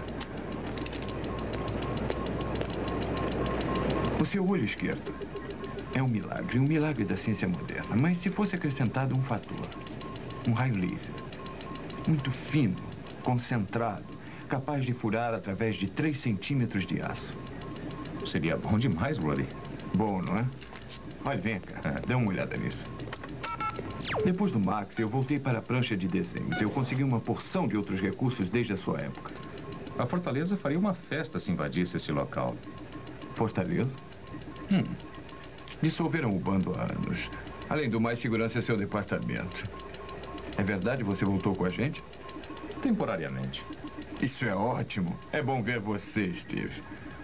Speaker 15: O seu olho esquerdo é um milagre da ciência moderna. Mas se fosse acrescentado um fator, um raio laser, muito fino, concentrado, capaz de furar através de 3 centímetros de aço.
Speaker 1: Seria bom demais, Brody.
Speaker 15: Bom, não é? Olha, vem cá, dá uma olhada nisso. Depois do Max, eu voltei para a prancha de desenhos. Eu consegui uma porção de outros recursos desde a sua época.
Speaker 1: A Fortaleza faria uma festa se invadisse esse local.
Speaker 15: Fortaleza? Dissolveram o bando há anos. Além do mais, segurança é seu departamento. É verdade? Você voltou com a gente?
Speaker 1: Temporariamente.
Speaker 15: Isso é ótimo. É bom ver você, Steve.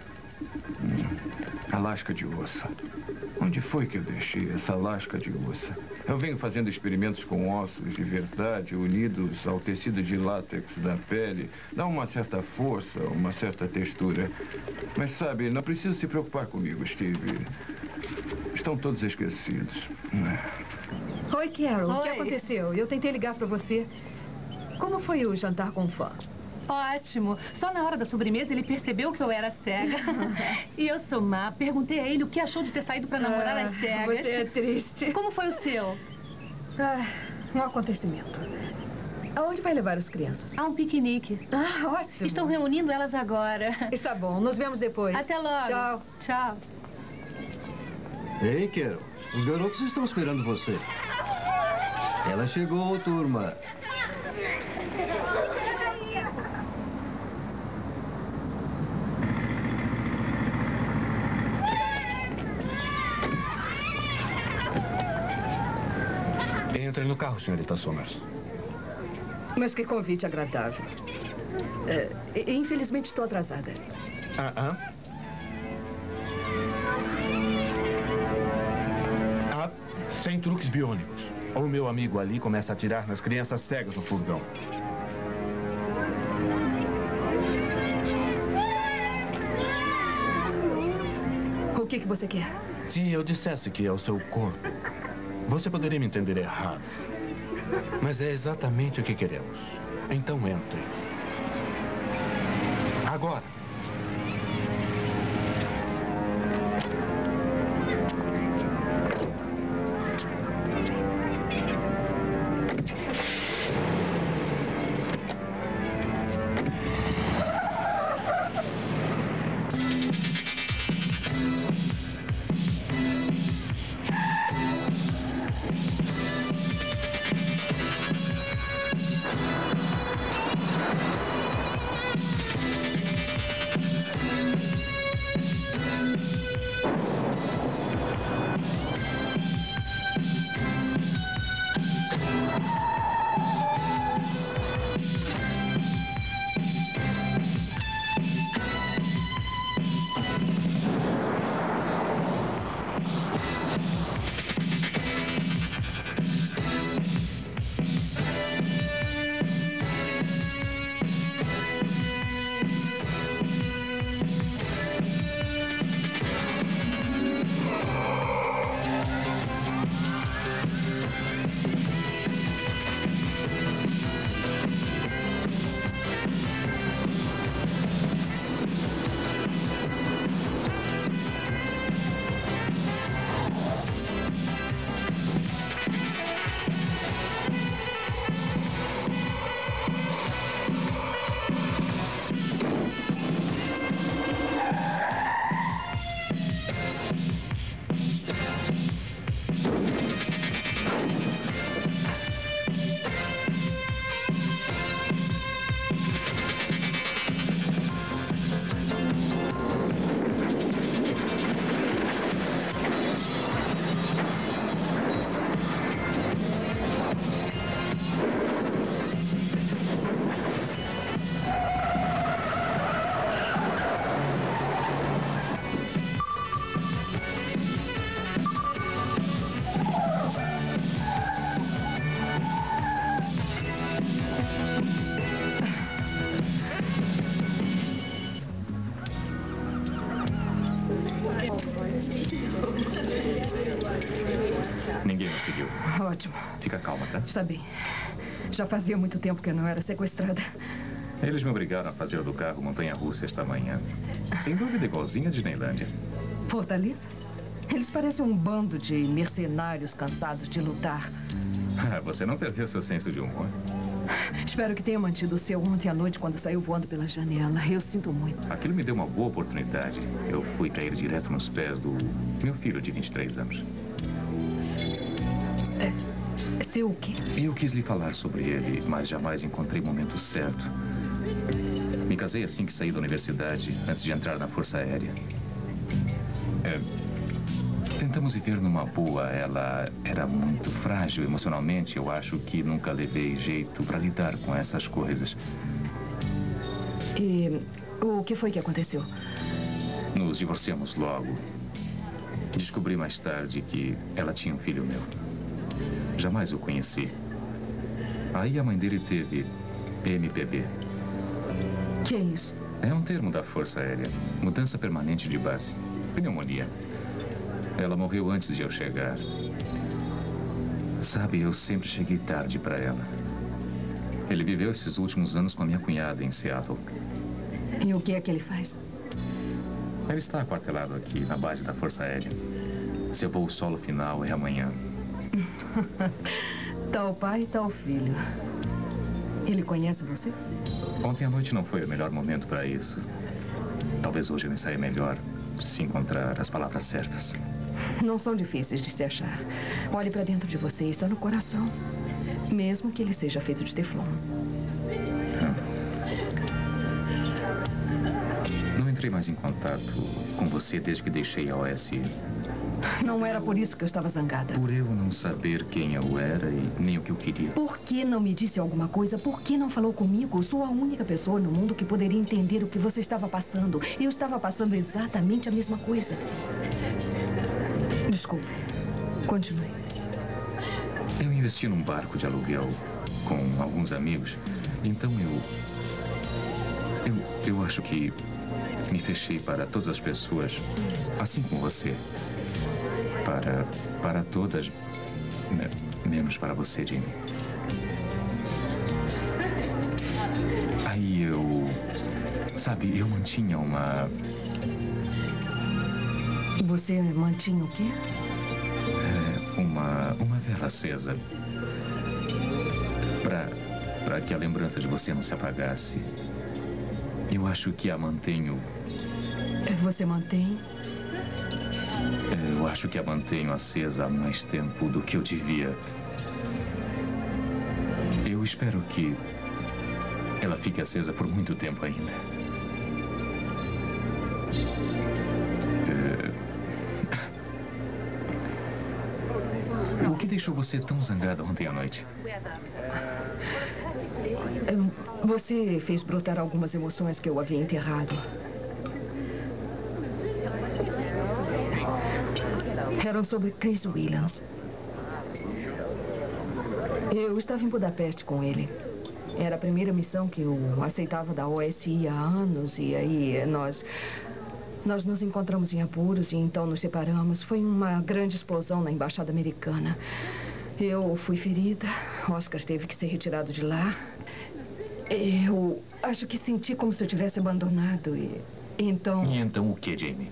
Speaker 15: A lasca de osso. Onde foi que eu deixei essa lasca de osso? Eu venho fazendo experimentos com ossos de verdade, unidos ao tecido de látex da pele. Dá uma certa força, uma certa textura. Mas sabe, não precisa se preocupar comigo, Steve. Estão todos esquecidos.
Speaker 12: Oi, Carol. O que
Speaker 14: Oi.
Speaker 12: aconteceu? Eu tentei ligar para você. Como foi o jantar com o fã?
Speaker 17: Ótimo. Só na hora da sobremesa ele percebeu que eu era cega. E eu sou má. Perguntei a ele o que achou de ter saído para namorar às cegas.
Speaker 12: Você é triste.
Speaker 17: Como foi o seu?
Speaker 12: Um acontecimento. Aonde vai levar as crianças?
Speaker 17: A um piquenique.
Speaker 12: Ótimo.
Speaker 17: Estão reunindo elas agora.
Speaker 12: Está bom. Nos vemos depois.
Speaker 17: Até logo.
Speaker 12: Tchau.
Speaker 17: Tchau.
Speaker 18: Ei, Carol. Os garotos estão esperando você. Ela chegou, turma.
Speaker 19: Entre no carro, senhorita Somers.
Speaker 12: Mas que convite agradável. Infelizmente estou atrasada.
Speaker 19: Sem truques biônicos. Ou o meu amigo ali começa a atirar nas crianças cegas no furgão.
Speaker 12: O que você quer?
Speaker 19: Se eu dissesse que é o seu corpo, você poderia me entender errado. Mas é exatamente o que queremos. Então entre. Agora.
Speaker 1: Ninguém nos seguiu.
Speaker 12: Ótimo.
Speaker 1: Fica calma, tá?
Speaker 12: Está bem. Já fazia muito tempo que eu não era sequestrada.
Speaker 1: Eles me obrigaram a fazer do carro montanha-russa esta manhã. Sem dúvida, igualzinha a Disneylândia.
Speaker 12: Fortaleza? Eles parecem um bando de mercenários cansados de lutar.
Speaker 1: Você não perdeu seu senso de humor?
Speaker 12: Espero que tenha mantido o seu ontem à noite quando saiu voando pela janela. Eu sinto muito.
Speaker 1: Aquilo me deu uma boa oportunidade. Eu fui cair direto nos pés do meu filho de 23 anos.
Speaker 12: Seu o quê?
Speaker 1: Eu quis lhe falar sobre ele, mas jamais encontrei o momento certo. Me casei assim que saí da universidade, antes de entrar na Força Aérea. Tentamos viver numa boa. Ela era muito frágil emocionalmente. Eu acho que nunca levei jeito para lidar com essas coisas.
Speaker 12: E o que foi que aconteceu?
Speaker 1: Nos divorciamos logo. Descobri mais tarde que ela tinha um filho meu. Jamais o conheci. Aí a mãe dele teve MPB.
Speaker 12: Que é isso?
Speaker 1: É um termo da Força Aérea. Mudança permanente de base. Pneumonia. Ela morreu antes de eu chegar. Sabe, eu sempre cheguei tarde para ela. Ele viveu esses últimos anos com a minha cunhada em Seattle.
Speaker 12: E o que é que ele faz?
Speaker 1: Ele está aquartelado aqui, na base da Força Aérea. Seu voo solo final é amanhã.
Speaker 12: Tal pai, tal filho. Ele conhece você?
Speaker 1: Ontem à noite não foi o melhor momento para isso. Talvez hoje me saia melhor se encontrar as palavras certas.
Speaker 12: Não são difíceis de se achar. Olhe para dentro de você, está no coração. Mesmo que ele seja feito de teflon.
Speaker 1: Não entrei mais em contato com você desde que deixei a OSI.
Speaker 12: Não era por isso que eu estava zangada.
Speaker 1: Por eu não saber quem eu era e nem o que eu queria.
Speaker 12: Por que não me disse alguma coisa? Por que não falou comigo? Sou a única pessoa no mundo que poderia entender o que você estava passando. Eu estava passando exatamente a mesma coisa. Desculpe. Continue.
Speaker 1: Eu investi num barco de aluguel com alguns amigos. Então eu acho que me fechei para todas as pessoas, assim como você. Para todas, menos para você, Jimmy. Aí eu mantinha uma...
Speaker 12: Você mantinha o quê?
Speaker 1: Uma vela acesa. Para que a lembrança de você não se apagasse. Eu acho que a mantenho...
Speaker 12: Você mantém?
Speaker 1: Eu acho que a mantenho acesa há mais tempo do que eu devia. Eu espero que ela fique acesa por muito tempo ainda. O que deixou você tão zangada ontem à noite?
Speaker 12: Você fez brotar algumas emoções que eu havia enterrado. Eram sobre Chris Williams. Eu estava em Budapeste com ele. Era a primeira missão que eu aceitava da OSI há anos. E aí nós nos encontramos em apuros e então nos separamos. Foi uma grande explosão na embaixada americana. Eu fui ferida. Oscar teve que ser retirado de lá. Eu acho que senti como se eu tivesse abandonado e então...
Speaker 1: E então o que, Jamie?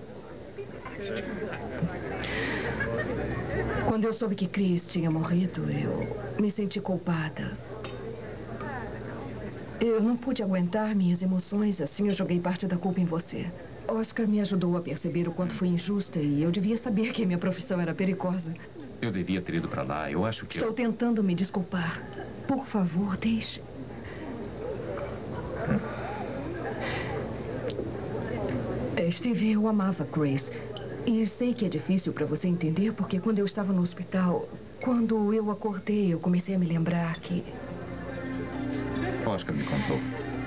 Speaker 12: Quando eu soube que Chris tinha morrido, eu me senti culpada. Eu não pude aguentar minhas emoções, assim eu joguei parte da culpa em você. Oscar me ajudou a perceber o quanto fui injusta e eu devia saber que minha profissão era perigosa.
Speaker 1: Eu devia ter ido para lá, eu acho que...
Speaker 12: Estou tentando me desculpar. Por favor, deixe. Steve, eu amava Chris. E sei que é difícil para você entender, porque quando eu estava no hospital, quando eu acordei, eu comecei a me lembrar que...
Speaker 1: Oscar me contou.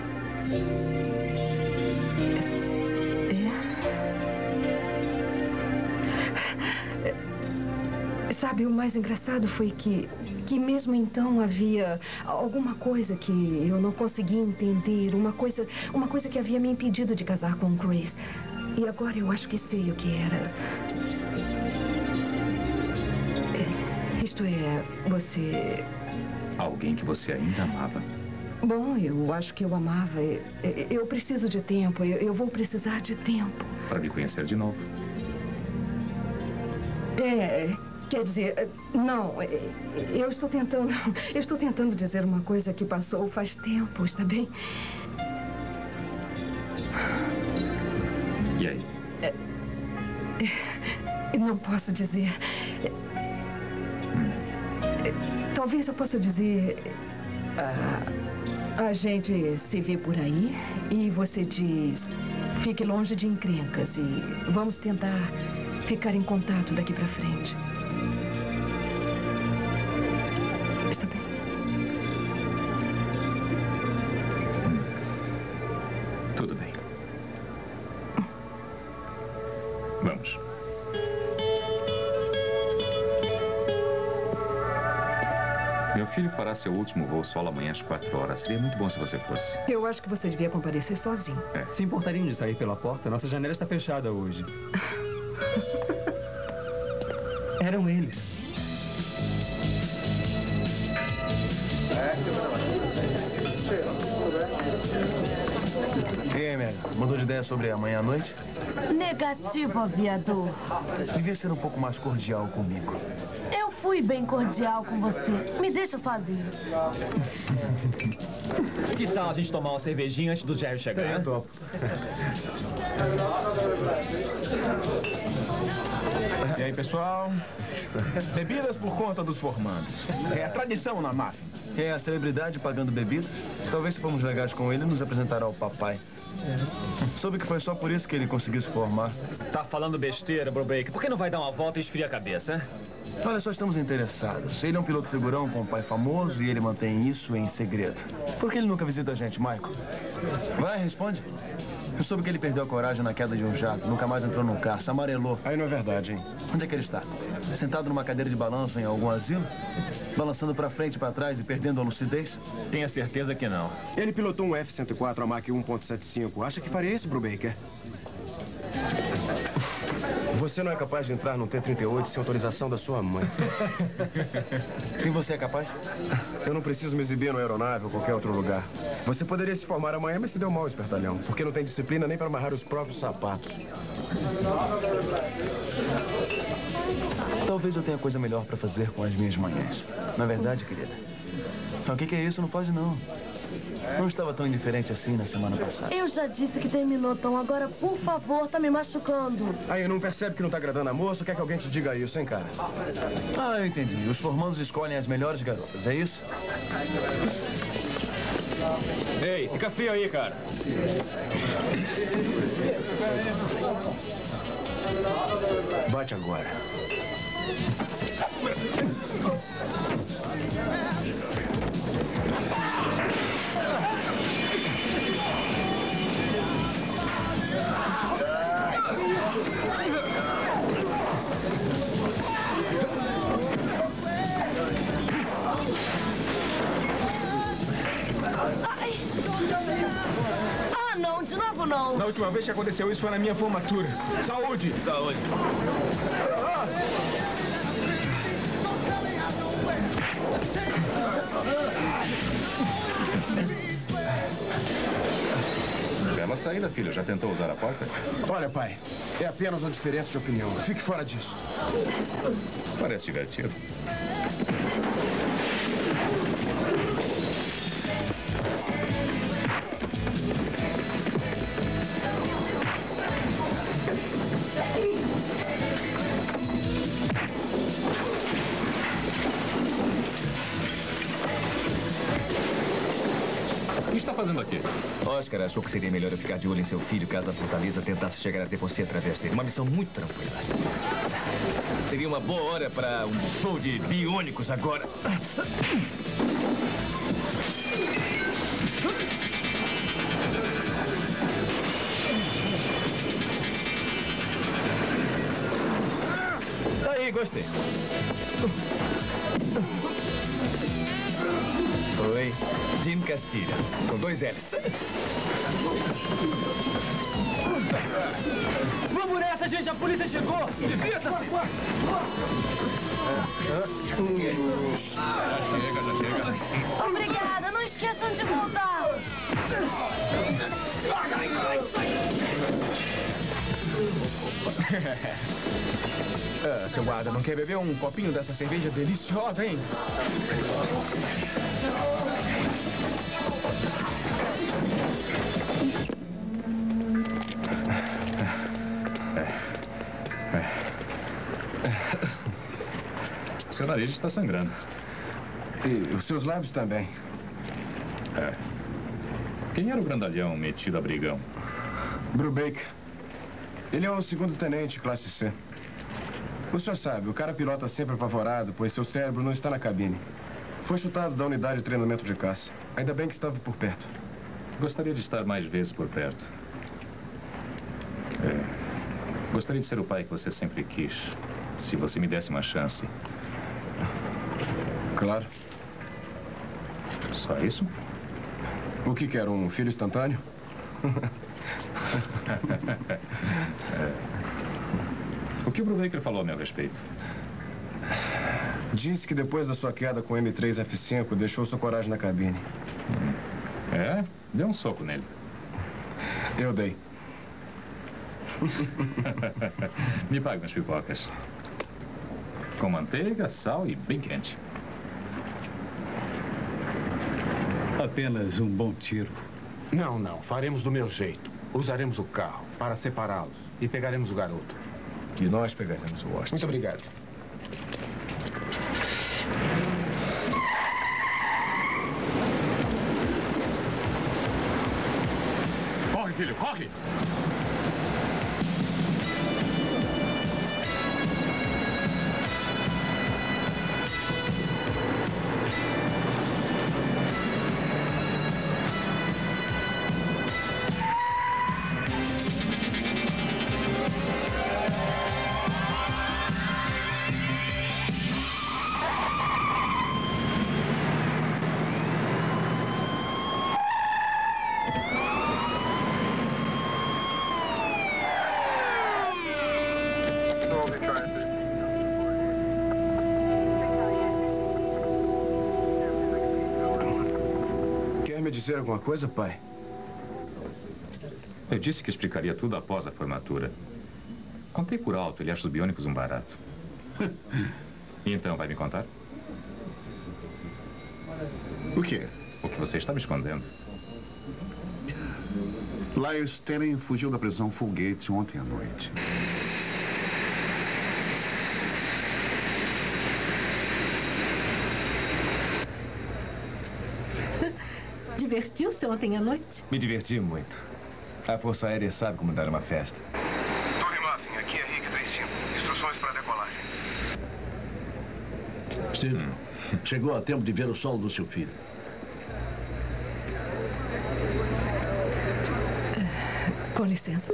Speaker 12: Sabe, o mais engraçado foi que mesmo então havia alguma coisa que eu não conseguia entender, uma coisa que havia me impedido de casar com Chris. E agora eu acho que sei o que era. Isto é, você...
Speaker 1: Alguém que você ainda amava.
Speaker 12: Bom, eu acho que eu amava. Eu preciso de tempo. Eu vou precisar de tempo.
Speaker 1: Para me conhecer de novo.
Speaker 12: Quer dizer, não. Eu estou tentando dizer uma coisa que passou faz tempo, está bem?
Speaker 1: E aí?
Speaker 12: Não posso dizer. Talvez eu possa dizer... a gente se vê por aí e você diz... Fique longe de encrencas e vamos tentar ficar em contato daqui pra frente. Está bem?
Speaker 1: Tudo bem. Vamos. Meu filho fará seu último voo solo amanhã às 4 horas. Seria muito bom se você fosse.
Speaker 12: Eu acho que você devia comparecer sozinho.
Speaker 3: Se importariam de sair pela porta? Nossa janela está fechada hoje. Eram eles.
Speaker 15: E aí, Meg? Mudou de ideia sobre amanhã à noite?
Speaker 20: Negativo, aviador.
Speaker 15: Devia ser um pouco mais cordial comigo.
Speaker 20: Eu fui bem cordial com você. Me deixa sozinho.
Speaker 10: Que tal a gente tomar uma cervejinha antes do Jerry chegar?
Speaker 15: Eu topo.
Speaker 5: E aí, pessoal? Bebidas por conta dos formandos. É a tradição na máfia.
Speaker 15: Quem é a celebridade pagando bebida? Talvez se formos legais com ele, nos apresentará ao papai. Soube que foi só por isso que ele conseguiu se formar.
Speaker 10: Tá falando besteira, Brubaker. Por que não vai dar uma volta e esfriar a cabeça, hein?
Speaker 15: Olha, só estamos interessados. Ele é um piloto figurão com um pai famoso e ele mantém isso em segredo. Por que ele nunca visita a gente, Michael? Vai, responde. Eu soube que ele perdeu a coragem na queda de um jato. Nunca mais entrou num carro. Se amarelou.
Speaker 19: Aí não é verdade, hein?
Speaker 15: Onde é que ele está? Sentado numa cadeira de balanço em algum asilo? Balançando pra frente e pra trás e perdendo a lucidez?
Speaker 10: Tenha certeza que não.
Speaker 19: Ele pilotou um F-104 a Mach 1.75. Acha que faria isso, Brubaker? Você não é capaz de entrar num T-38 sem autorização da sua mãe.
Speaker 15: Sim, você é capaz?
Speaker 19: Eu não preciso me exibir no aeronave ou qualquer outro lugar. Você poderia se formar amanhã, mas se deu mal, espertalhão. Porque não tem disciplina nem para amarrar os próprios sapatos.
Speaker 15: Talvez eu tenha coisa melhor para fazer com as minhas manhãs. Na verdade, querida. O que é isso? Não pode, não. Não estava tão indiferente assim na semana passada.
Speaker 20: Eu já disse que terminou, Tom. Agora, por favor, tá me machucando.
Speaker 19: Aí, não percebe que não tá agradando a moça? Quer que alguém te diga isso, hein, cara?
Speaker 15: Ah, eu entendi. Os formandos escolhem as melhores garotas, é isso?
Speaker 10: Ei, fica frio aí, cara.
Speaker 19: Bate agora.
Speaker 20: Ah, não, de novo não.
Speaker 5: Na última vez que aconteceu isso foi na minha formatura. Saúde!
Speaker 10: Saúde.
Speaker 1: Bela saída, filho. Já tentou usar a porta?
Speaker 19: Olha, pai, é apenas uma diferença de opinião. Fique fora disso.
Speaker 1: Parece divertido. O que está fazendo aqui?
Speaker 4: Oscar achou que seria melhor eu ficar de olho em seu filho caso a Fortaleza tentasse chegar até você através dele. Uma missão muito tranquila. Seria uma boa hora para um show de biônicos agora. Aí, gostei. Oi, Jim Castilho, com 2 L's.
Speaker 9: Vamos nessa, gente! A polícia chegou! Divirta-se!
Speaker 7: Já chega.
Speaker 20: Obrigada, não esqueçam de voltar.
Speaker 5: Seu guarda, não quer beber um copinho dessa cerveja deliciosa, hein?
Speaker 1: Seu nariz está sangrando.
Speaker 15: E os seus lábios também.
Speaker 1: É. Quem era o grandalhão metido a brigão?
Speaker 15: Brubaker. Ele é o segundo tenente, classe C. O senhor sabe, o cara pilota sempre apavorado, pois seu cérebro não está na cabine. Foi chutado da unidade de treinamento de caça. Ainda bem que estava por perto.
Speaker 1: Gostaria de estar mais vezes por perto. Gostaria de ser o pai que você sempre quis. Se você me desse uma chance.
Speaker 15: Claro.
Speaker 1: Só isso?
Speaker 15: O que quer? Um filho instantâneo?
Speaker 1: O que o Brubaker falou a meu respeito?
Speaker 15: Disse que depois da sua queda com o M3F5, deixou sua coragem na cabine.
Speaker 1: É? Deu um soco nele.
Speaker 15: Eu dei.
Speaker 1: Me pague umas pipocas. Com manteiga, sal e bem quente.
Speaker 19: Apenas um bom tiro.
Speaker 18: Não. Faremos do meu jeito. Usaremos o carro para separá-los e pegaremos o garoto.
Speaker 15: E nós pegaremos o Washington.
Speaker 18: Muito obrigado.
Speaker 7: Corre, filho, corre!
Speaker 15: Dizer alguma coisa, pai?
Speaker 1: Eu disse que explicaria tudo após a formatura. Contei por alto, ele acha os biônicos um barato. Então, vai me contar?
Speaker 2: O quê?
Speaker 1: O que você está me escondendo.
Speaker 2: Lyle Stanley fugiu da prisão Fulgate ontem à noite.
Speaker 17: Divertiu-se ontem à noite?
Speaker 13: Me diverti muito. A Força Aérea sabe como dar uma festa.
Speaker 15: Torre Muffin, aqui é Rick 35. Instruções para decolagem.
Speaker 11: Steve, chegou a tempo de ver o solo do seu filho.
Speaker 12: Com licença.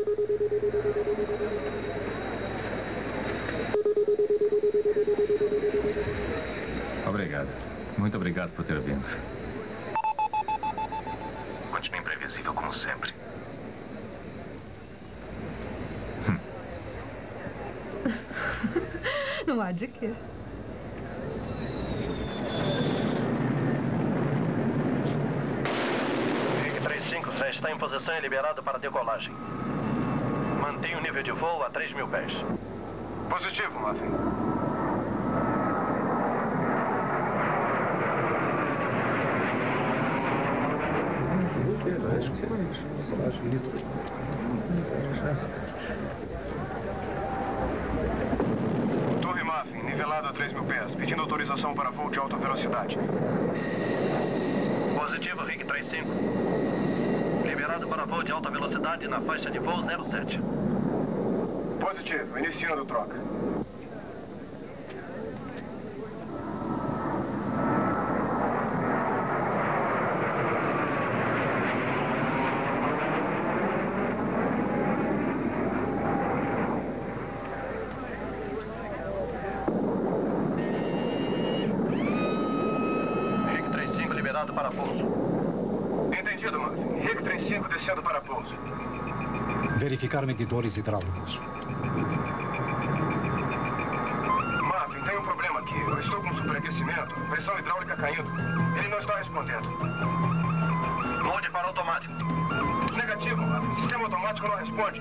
Speaker 1: Obrigado. Muito obrigado por ter vindo.
Speaker 15: Continue imprevisível como sempre.
Speaker 8: Não há de quê.
Speaker 21: Rick 35 já está em posição e liberado para decolagem. Mantenha o nível de voo a 3.000 pés.
Speaker 15: Positivo, Muffin. Torre Muffin, nivelado a 3.000 pés, pedindo autorização para voo de alta velocidade.
Speaker 21: Positivo, Rick 35. Liberado para voo de alta velocidade na faixa de voo 07.
Speaker 15: Positivo, iniciando troca.
Speaker 21: Para pouso.
Speaker 15: Entendido, Muffin. Rick 35 descendo para pouso.
Speaker 18: Verifique.
Speaker 3: verificar medidores hidráulicos.
Speaker 15: Martin, tem um problema aqui. Eu estou com superaquecimento, pressão hidráulica caindo. Ele não está respondendo. Mude para automático. Negativo, Martin. Sistema automático não responde.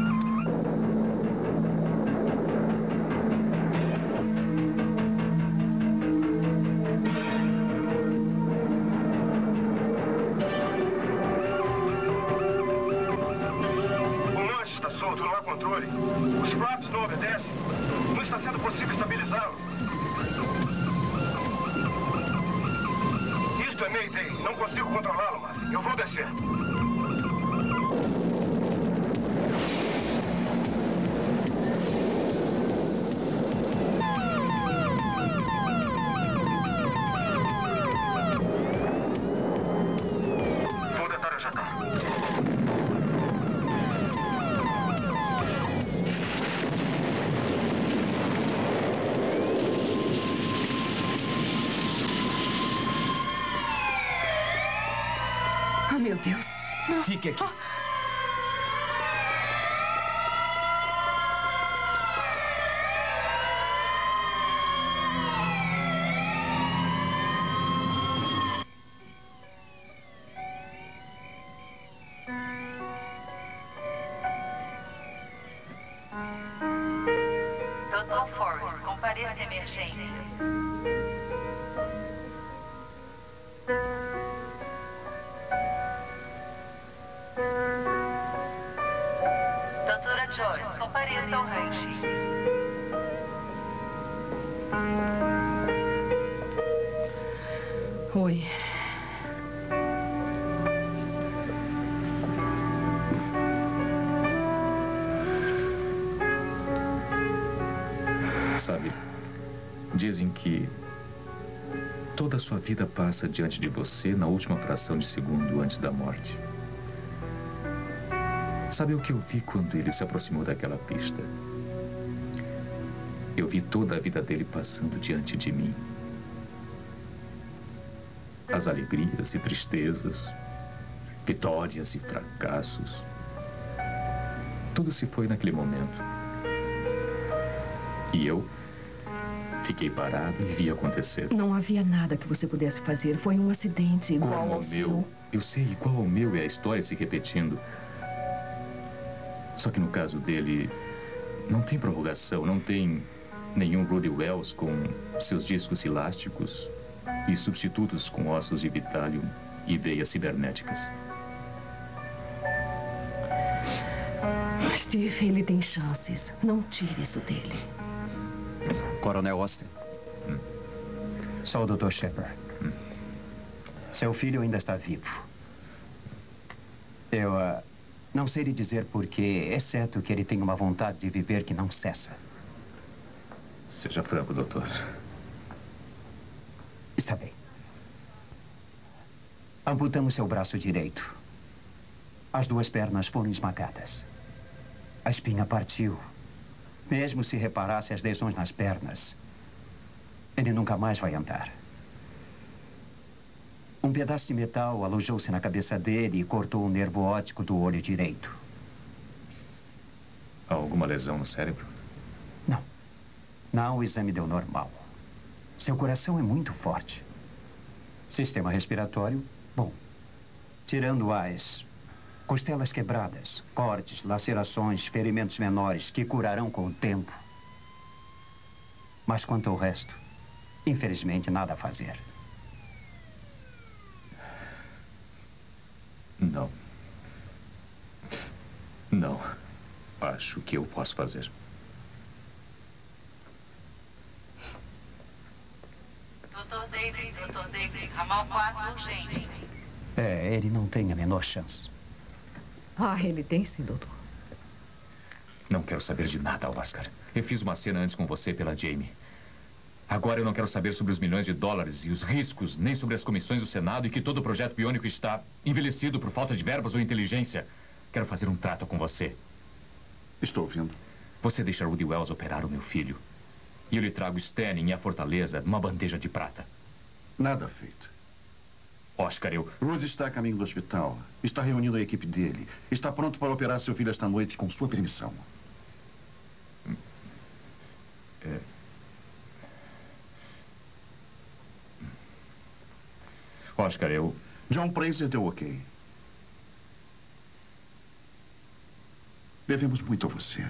Speaker 15: Não há controle. Os flaps não obedecem. Não está sendo possível estabilizá-lo. Isto é Mayday. Não consigo controlá-lo, mas eu vou descer. Vou tentar ajatar.
Speaker 8: Oh, meu Deus. Não.
Speaker 13: Fique aqui.
Speaker 16: Dr. Forrest, compareça à emergência. Doutora Joyce, compareça ao rancho.
Speaker 12: Oi.
Speaker 1: Sabe, dizem que toda a sua vida passa diante de você na última fração de segundo antes da morte. Sabe o que eu vi quando ele se aproximou daquela pista? Eu vi toda a vida dele passando diante de mim. As alegrias e tristezas, vitórias e fracassos. Tudo se foi naquele momento. E eu fiquei parado e vi acontecer.
Speaker 8: Não havia nada que você pudesse fazer. Foi um acidente igual
Speaker 1: Como
Speaker 8: ao
Speaker 1: o
Speaker 8: seu.
Speaker 1: meu. Eu sei, igual ao meu, e a história se repetindo. Só que no caso dele, não tem prorrogação, não tem nenhum Rudy Wells com seus discos elásticos e substitutos com ossos de vitalium e veias cibernéticas.
Speaker 8: Steve, ele tem chances. Não tire isso dele.
Speaker 3: Coronel Austin. Sou o Dr. Shepard. Seu filho ainda está vivo. Eu não sei lhe dizer porquê, exceto que ele tem uma vontade de viver que não cessa.
Speaker 1: Seja franco, doutor.
Speaker 3: Está bem. Amputamos seu braço direito. As duas pernas foram esmagadas. A espinha partiu. Mesmo se reparasse as lesões nas pernas, ele nunca mais vai andar. Um pedaço de metal alojou-se na cabeça dele e cortou o nervo óptico do olho direito.
Speaker 1: Há alguma lesão no cérebro?
Speaker 3: Não. Não, o exame deu normal. Seu coração é muito forte. Sistema respiratório, bom. Tirando as costelas quebradas, cortes, lacerações, ferimentos menores que curarão com o tempo. Mas quanto ao resto, infelizmente nada a fazer.
Speaker 1: Não. Não. Acho que eu posso fazer.
Speaker 16: Dr. David, ramal 4, urgente.
Speaker 3: Ele não tem a menor chance.
Speaker 8: Ah, ele tem sim, doutor.
Speaker 1: Não quero saber de nada, Oscar. Eu fiz uma cena antes com você pela Jamie. Agora eu não quero saber sobre os milhões de dólares e os riscos, nem sobre as comissões do Senado e que todo o projeto biônico está envelhecido por falta de verbas ou inteligência. Quero fazer um trato com você.
Speaker 2: Estou ouvindo.
Speaker 1: Você deixa Rudy Wells operar o meu filho. E eu lhe trago Stanning e a Fortaleza numa bandeja de prata.
Speaker 2: Nada feito.
Speaker 7: Oscar,
Speaker 2: Rudy está a caminho do hospital. Está reunindo a equipe dele. Está pronto para operar seu filho esta noite, com sua permissão.
Speaker 7: Oscar,
Speaker 2: John Fraser deu ok. Devemos muito a você.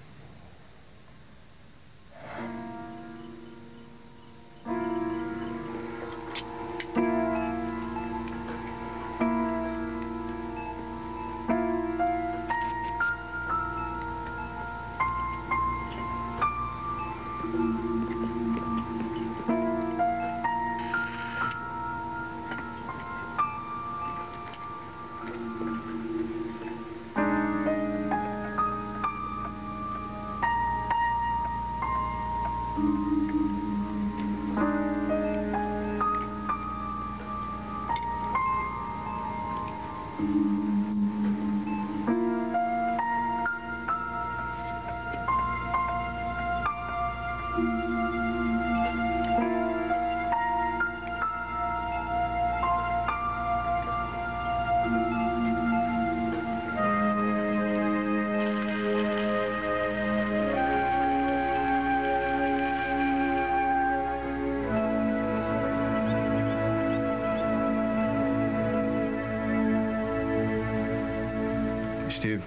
Speaker 15: Steve.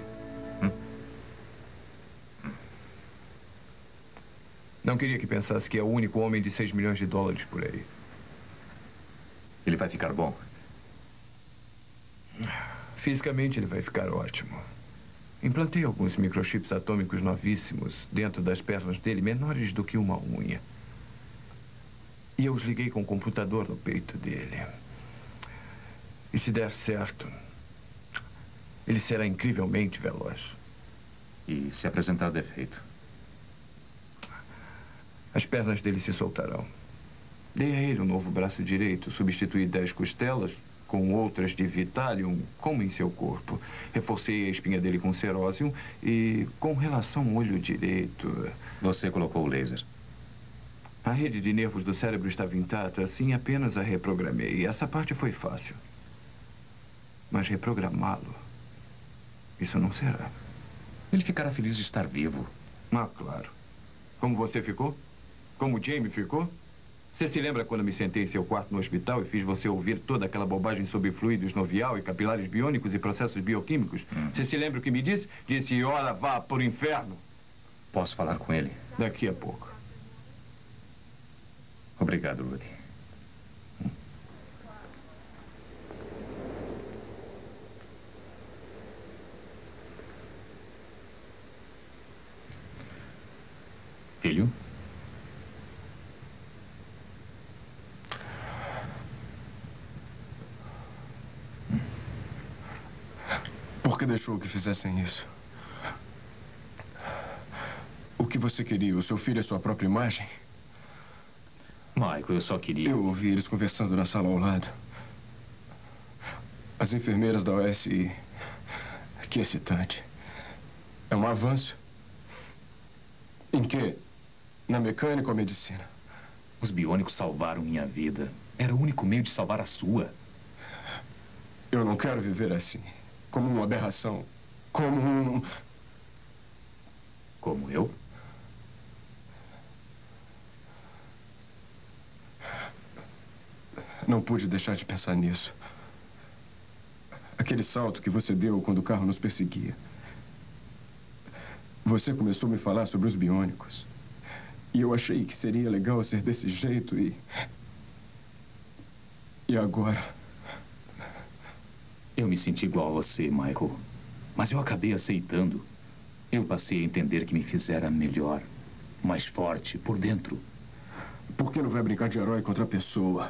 Speaker 15: Não queria que pensasse que é o único homem de 6 milhões de dólares por aí.
Speaker 7: Ele vai ficar bom?
Speaker 15: Fisicamente ele vai ficar ótimo. Implantei alguns microchips atômicos novíssimos dentro das pernas dele, menores do que uma unha. E eu os liguei com um computador no peito dele. E se der certo, ele será incrivelmente veloz.
Speaker 7: E se apresentar defeito?
Speaker 15: As pernas dele se soltarão. Dei a ele um novo braço direito, substituí 10 costelas com outras de Vitalium, como em seu corpo. Reforcei a espinha dele com Cerósium e, com relação ao olho direito...
Speaker 7: Você colocou o laser?
Speaker 15: A rede de nervos do cérebro estava intacta, assim apenas a reprogramei. Essa parte foi fácil. Mas reprogramá-lo, isso não será.
Speaker 7: Ele ficará feliz de estar vivo.
Speaker 15: Ah, claro. Como você ficou? Como Jamie ficou? Você se lembra quando me sentei em seu quarto no hospital e fiz você ouvir toda aquela bobagem sobre fluidos novial e capilares biônicos e processos bioquímicos? Você se lembra o que me disse? Disse, ora, vá para o inferno.
Speaker 7: Posso falar com ele?
Speaker 15: Daqui a pouco.
Speaker 7: Obrigado, Rudy. Filho?
Speaker 15: Por que deixou que fizessem isso? O que você queria? O seu filho é sua própria imagem?
Speaker 7: Michael, eu só queria...
Speaker 15: Eu ouvi eles conversando na sala ao lado. As enfermeiras da OSI. Que excitante. É um avanço. Em quê? Na mecânica ou medicina?
Speaker 7: Os biônicos salvaram minha vida. Era o único meio de salvar a sua.
Speaker 15: Eu não quero viver assim. Como uma aberração. Como um...
Speaker 7: Como eu?
Speaker 15: Não pude deixar de pensar nisso. Aquele salto que você deu quando o carro nos perseguia. Você começou a me falar sobre os biônicos. E eu achei que seria legal ser desse jeito e... E agora?
Speaker 7: Eu me senti igual a você, Michael. Mas eu acabei aceitando. Eu passei a entender que me fizera melhor. Mais forte, por dentro.
Speaker 15: Por que não vai brincar de herói contra a pessoa?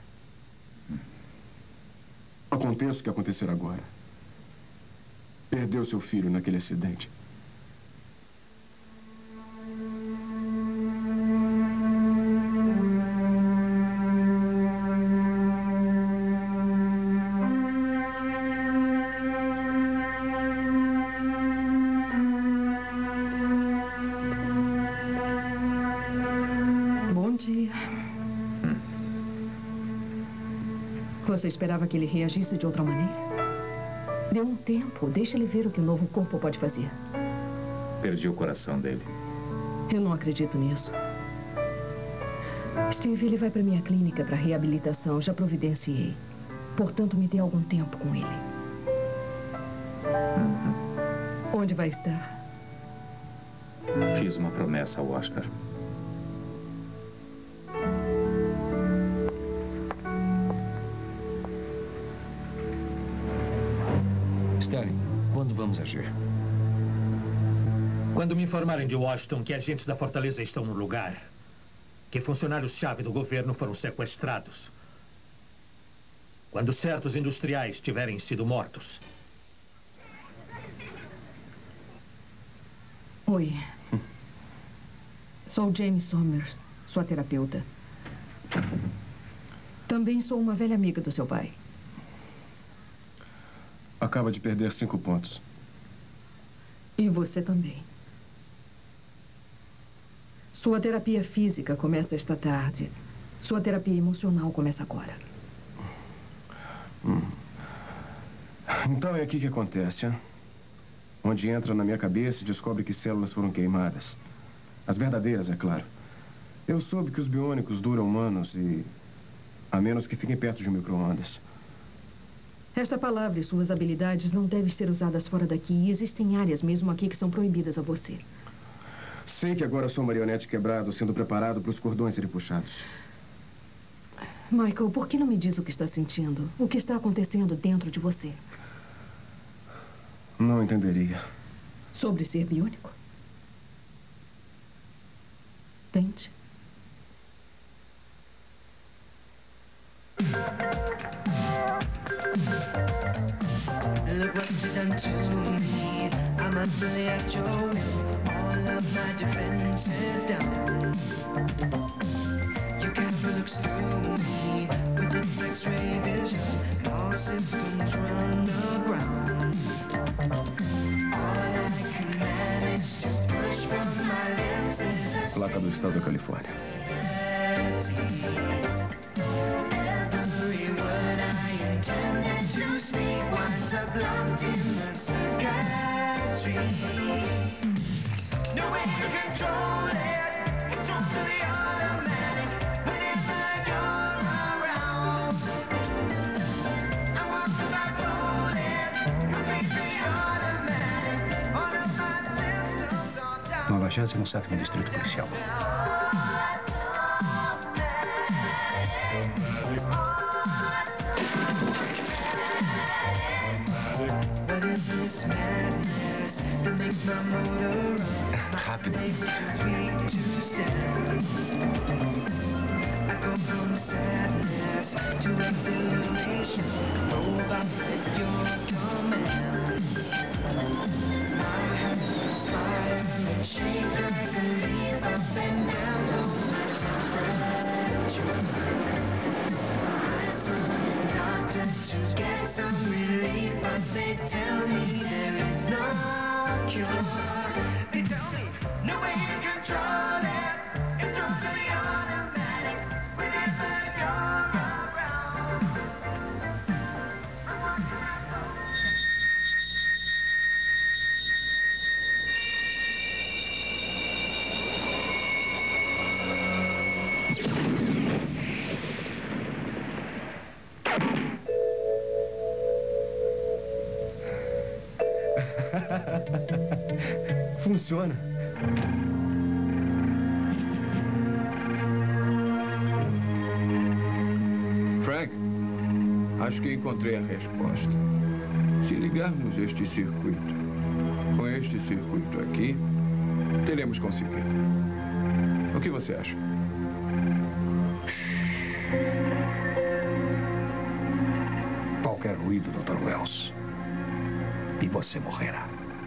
Speaker 15: Aconteça o que acontecer agora. Perdeu seu filho naquele acidente.
Speaker 12: Você esperava que ele reagisse de outra maneira? Dê um tempo. Deixa ele ver o que o novo corpo pode fazer.
Speaker 1: Perdi o coração dele.
Speaker 12: Eu não acredito nisso. Steve, ele vai para minha clínica para reabilitação. Já providenciei. Portanto, me dê algum tempo com ele. Onde vai estar?
Speaker 1: Fiz uma promessa ao Oscar.
Speaker 3: Sterling, quando vamos agir?
Speaker 6: Quando me informarem de Washington que agentes da Fortaleza estão no lugar, que funcionários-chave do governo foram sequestrados, quando certos industriais tiverem sido mortos.
Speaker 12: Oi. Sou James Somers, sua terapeuta. Também sou uma velha amiga do seu pai.
Speaker 15: Acaba de perder 5 pontos.
Speaker 12: E você também. Sua terapia física começa esta tarde. Sua terapia emocional começa agora.
Speaker 15: Então é aqui que acontece, hein? Onde entra na minha cabeça e descobre que células foram queimadas. As verdadeiras, é claro. Eu soube que os biônicos duram anos e... a menos que fiquem perto de um micro-ondas.
Speaker 12: Esta palavra e suas habilidades não devem ser usadas fora daqui. E existem áreas mesmo aqui que são proibidas a você.
Speaker 15: Sei que agora sou um marionete quebrado, sendo preparado para os cordões serem puxados.
Speaker 12: Michael, por que não me diz o que está sentindo? O que está acontecendo dentro de você?
Speaker 15: Não entenderia.
Speaker 12: Sobre ser biônico? Tente.
Speaker 22: Look what you done to me. I'm utterly at your will. All of my defenses down. You can't look through me with its X-ray vision. All systems run aground. All I can manage to push from my lips is a
Speaker 15: Placa do estado da Califórnia.
Speaker 22: every word I intended to speak winds up locked in the psychiatry. No way to control it. It's totally automatic. Whenever you're around, I walk about rolling. Completely automatic. All of my systems are down.
Speaker 3: 97º Distrito Policial.
Speaker 22: What is this madness that makes my motor run?
Speaker 3: Rápido.
Speaker 22: Weak to stand. I go from sadness to exhilaration. Robot at your command. My hands perspire and shake like a leaf up and down my temperature. I swim doctors to get some relief, but they tell me there is no cure. They tell me no way to control it. It's totally automatic whenever you're around.
Speaker 15: Funciona.
Speaker 23: Frank, acho que encontrei a resposta. Se ligarmos este circuito com este circuito aqui, teremos conseguido. O que você acha?
Speaker 3: Qualquer ruído, Dr. Wells. E você morrerá.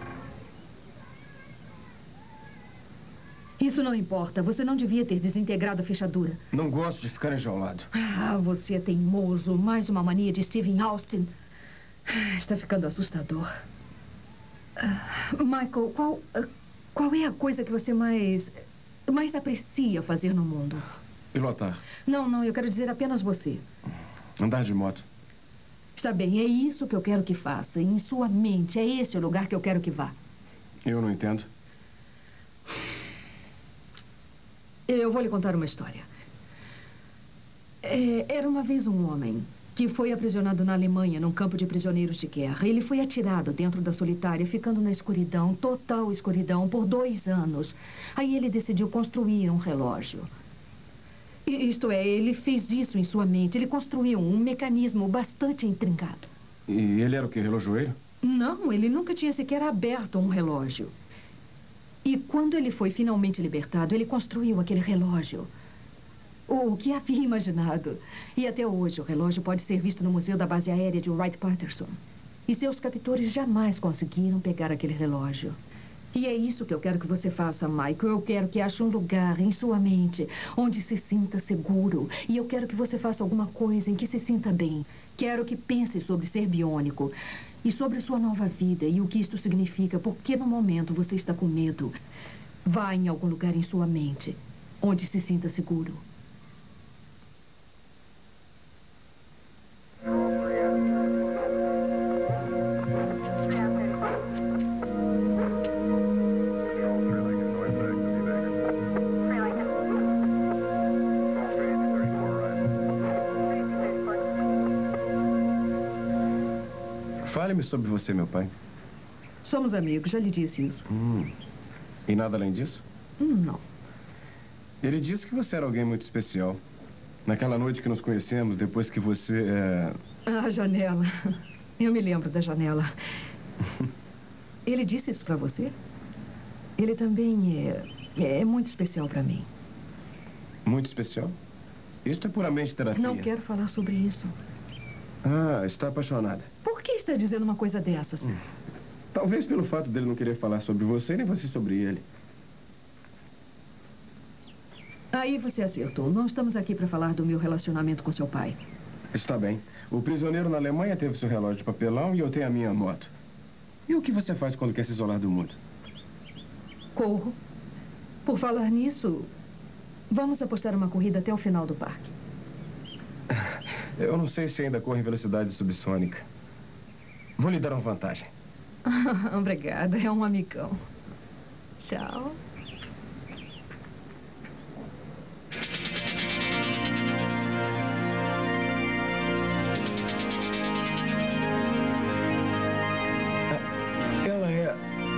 Speaker 12: Isso não importa. Você não devia ter desintegrado a fechadura.
Speaker 15: Não gosto de ficar enjaulado.
Speaker 12: Ah, você é teimoso. Mais uma mania de Steven Austin. Está ficando assustador. Michael, qual é a coisa que você mais aprecia fazer no mundo?
Speaker 15: Pilotar.
Speaker 12: Não, eu quero dizer apenas você.
Speaker 15: Andar de moto.
Speaker 12: Está bem, é isso que eu quero que faça. Em sua mente, é esse o lugar que eu quero que vá.
Speaker 15: Eu não entendo.
Speaker 12: Eu vou lhe contar uma história. Era uma vez um homem que foi aprisionado na Alemanha, num campo de prisioneiros de guerra. Ele foi atirado dentro da solitária, ficando na escuridão, total escuridão, por 2 anos. Aí ele decidiu construir um relógio. Isto é, ele fez isso em sua mente. Ele construiu um mecanismo bastante intrincado.
Speaker 15: E ele era o quê? Relojoeiro?
Speaker 12: Não, ele nunca tinha sequer aberto um relógio. E quando ele foi finalmente libertado, ele construiu aquele relógio. O que havia imaginado? E até hoje o relógio pode ser visto no Museu da Base Aérea de Wright-Patterson. E seus captores jamais conseguiram pegar aquele relógio. E é isso que eu quero que você faça, Michael. Eu quero que ache um lugar em sua mente onde se sinta seguro. E eu quero que você faça alguma coisa em que se sinta bem. Quero que pense sobre ser biônico e sobre sua nova vida e o que isto significa. Porque no momento você está com medo. Vá em algum lugar em sua mente onde se sinta seguro.
Speaker 15: Fale-me sobre você, meu pai.
Speaker 12: Somos amigos, já lhe disse isso.
Speaker 15: E nada além disso?
Speaker 12: Não.
Speaker 15: Ele disse que você era alguém muito especial. Naquela noite que nos conhecemos, depois que você...
Speaker 12: A janela. Eu me lembro da janela. Ele disse isso pra você? Ele também é muito especial pra mim.
Speaker 15: Muito especial? Isto é puramente terapia.
Speaker 12: Não quero falar sobre isso.
Speaker 15: Ah, está apaixonada.
Speaker 12: Por que está dizendo uma coisa dessas?
Speaker 15: Talvez pelo fato dele não querer falar sobre você, nem você sobre ele.
Speaker 12: Aí você acertou. Não estamos aqui para falar do meu relacionamento com seu pai.
Speaker 15: Está bem. O prisioneiro na Alemanha teve seu relógio de papelão e eu tenho a minha moto. E o que você faz quando quer se isolar do mundo?
Speaker 12: Corro. Por falar nisso, vamos apostar uma corrida até o final do parque.
Speaker 15: Eu não sei se ainda corre em velocidade subsônica. Vou lhe dar uma vantagem.
Speaker 12: Obrigada, é um amigão. Tchau.
Speaker 15: Ela é...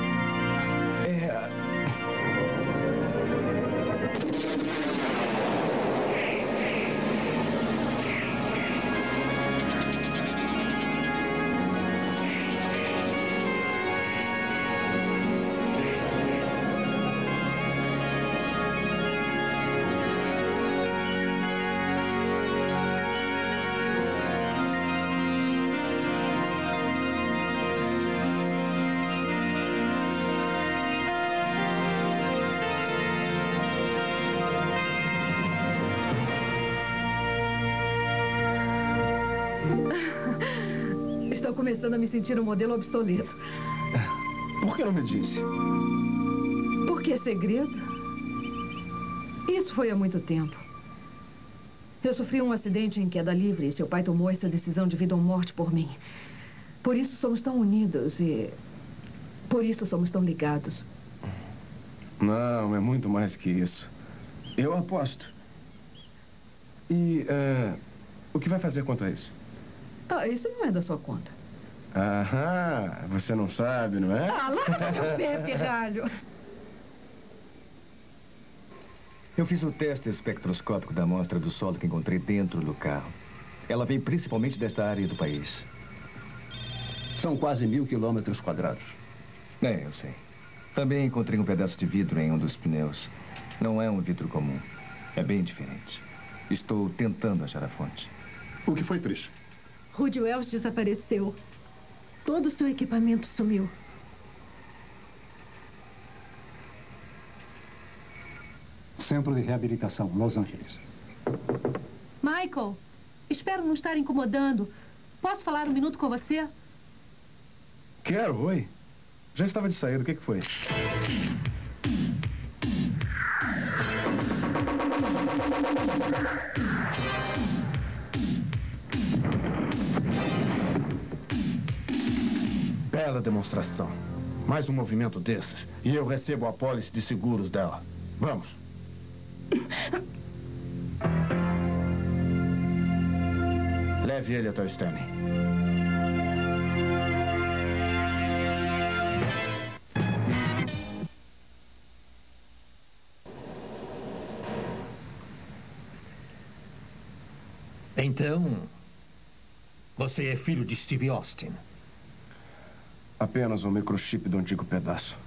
Speaker 12: Estou começando a me sentir um modelo obsoleto.
Speaker 15: Por que não me disse?
Speaker 12: Porque é segredo? Isso foi há muito tempo. Eu sofri um acidente em queda livre e seu pai tomou essa decisão de vida ou morte por mim. Por isso somos tão unidos e... por isso somos tão ligados.
Speaker 15: Não, é muito mais que isso. Eu aposto. E, o que vai fazer quanto a isso?
Speaker 12: Ah, isso não é da sua conta.
Speaker 15: Aham, você não sabe, não é?
Speaker 12: Ah, larga meu pé, pirralho.
Speaker 13: Eu fiz o teste espectroscópico da amostra do solo que encontrei dentro do carro. Ela veio principalmente desta área do país.
Speaker 3: São quase 1000 quilômetros quadrados.
Speaker 13: Eu sei. Também encontrei um pedaço de vidro em um dos pneus. Não é um vidro comum. É bem diferente. Estou tentando achar a fonte.
Speaker 2: O que foi, Trish?
Speaker 12: Rudy Wells desapareceu. Todo o seu equipamento sumiu.
Speaker 3: Centro de Reabilitação, Los Angeles.
Speaker 17: Michael, espero não estar incomodando. Posso falar um minuto com você?
Speaker 15: Quero, oi. Já estava de saída, o que foi?
Speaker 19: a demonstração. Mais um movimento desses e eu recebo a apólice de seguros dela. Vamos. Leve ele até o Stanley.
Speaker 6: Então, você é filho de Steve Austin?
Speaker 15: Apenas um microchip do antigo pedaço.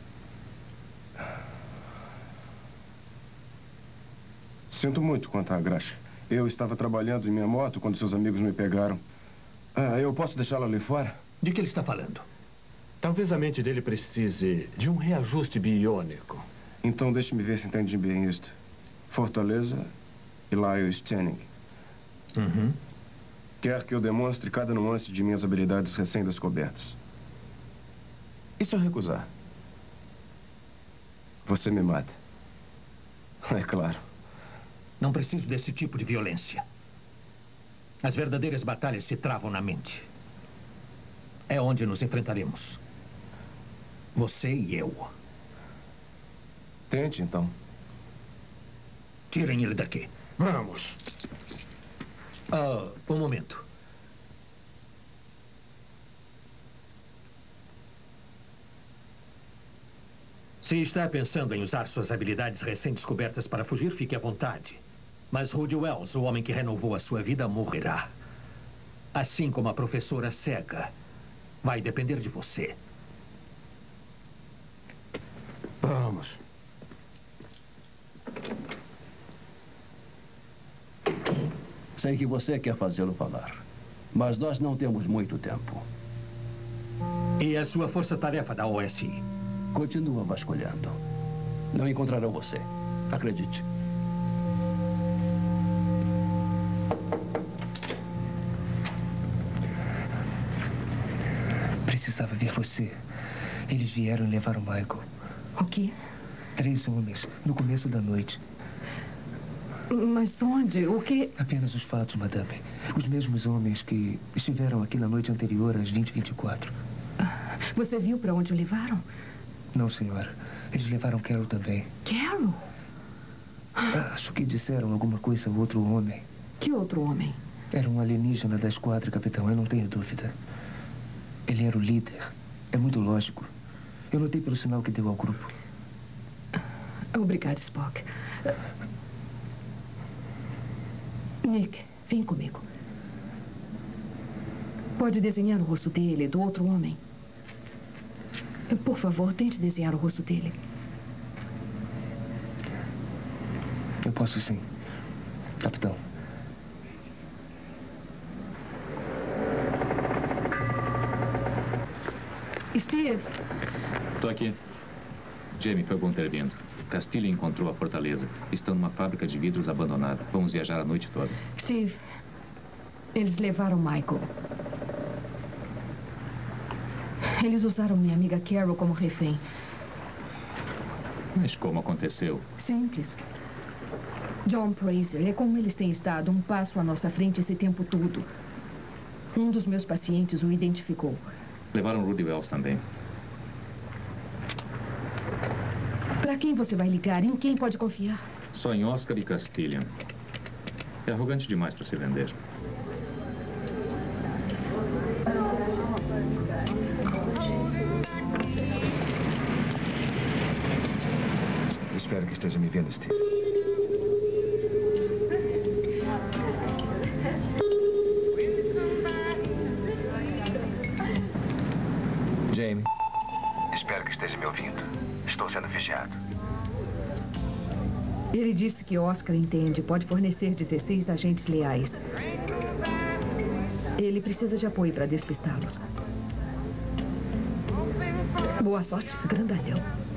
Speaker 15: Sinto muito quanto à graxa. Eu estava trabalhando em minha moto quando seus amigos me pegaram. Eu posso deixá-la ali fora?
Speaker 6: De que ele está falando?
Speaker 19: Talvez a mente dele precise de um reajuste biônico.
Speaker 15: Então deixe-me ver se entendi bem isto. Fortaleza e Lyle Stanning.
Speaker 6: Uhum.
Speaker 15: Quer que eu demonstre cada nuance de minhas habilidades recém-descobertas. E se eu recusar? Você me mata. É claro.
Speaker 6: Não preciso desse tipo de violência. As verdadeiras batalhas se travam na mente. É onde nos enfrentaremos. Você e eu.
Speaker 15: Tente, então.
Speaker 6: Tirem ele daqui.
Speaker 19: Vamos.
Speaker 6: Um momento. Se está pensando em usar suas habilidades recém-descobertas para fugir, fique à vontade. Mas Rudy Wells, o homem que renovou a sua vida, morrerá. Assim como a professora cega. Vai depender de você.
Speaker 19: Vamos.
Speaker 11: Sei que você quer fazê-lo falar. Mas nós não temos muito tempo.
Speaker 6: E a sua força-tarefa da OSI?
Speaker 11: Continua vasculhando. Não encontrarão você. Acredite.
Speaker 4: Precisava ver você. Eles vieram e levaram Michael.
Speaker 12: O quê?
Speaker 4: 3 homens, no começo da noite.
Speaker 12: Mas onde? O quê?
Speaker 4: Apenas os fatos, madame. Os mesmos homens que estiveram aqui na noite anterior, às 20h24.
Speaker 12: Você viu para onde o levaram?
Speaker 4: Não, senhora. Eles levaram Carol também.
Speaker 12: Carol?
Speaker 4: Acho que disseram alguma coisa ao outro homem.
Speaker 12: Que outro homem?
Speaker 4: Era um alienígena da esquadra, capitão. Eu não tenho dúvida. Ele era o líder. É muito lógico. Eu notei pelo sinal que deu ao grupo.
Speaker 12: Obrigada, Spock. Nick, vem comigo. Pode desenhar o rosto dele, do outro homem? Por favor, tente desenhar o rosto dele.
Speaker 4: Eu posso sim, capitão.
Speaker 12: Steve.
Speaker 1: Estou aqui. Jamie, foi bom ter vindo. Castilho encontrou a fortaleza. Estão numa fábrica de vidros abandonada. Vamos viajar a noite toda.
Speaker 12: Steve, eles levaram Michael. Eles usaram minha amiga Carol como refém.
Speaker 1: Mas como aconteceu?
Speaker 12: Simples. John Fraser é como eles têm estado um passo à nossa frente esse tempo todo. Um dos meus pacientes o identificou.
Speaker 1: Levaram Rudy Wells também.
Speaker 12: Para quem você vai ligar? Em quem pode confiar?
Speaker 1: Só em Oscar e Castillian. É arrogante demais para se vender.
Speaker 15: Espero que esteja me vendo, Steve.
Speaker 3: Jamie.
Speaker 10: Espero que esteja me ouvindo. Estou sendo vigiado.
Speaker 12: Ele disse que Oscar entende. Pode fornecer 16 agentes leais. Ele precisa de apoio para despistá-los. Boa sorte, grandalhão.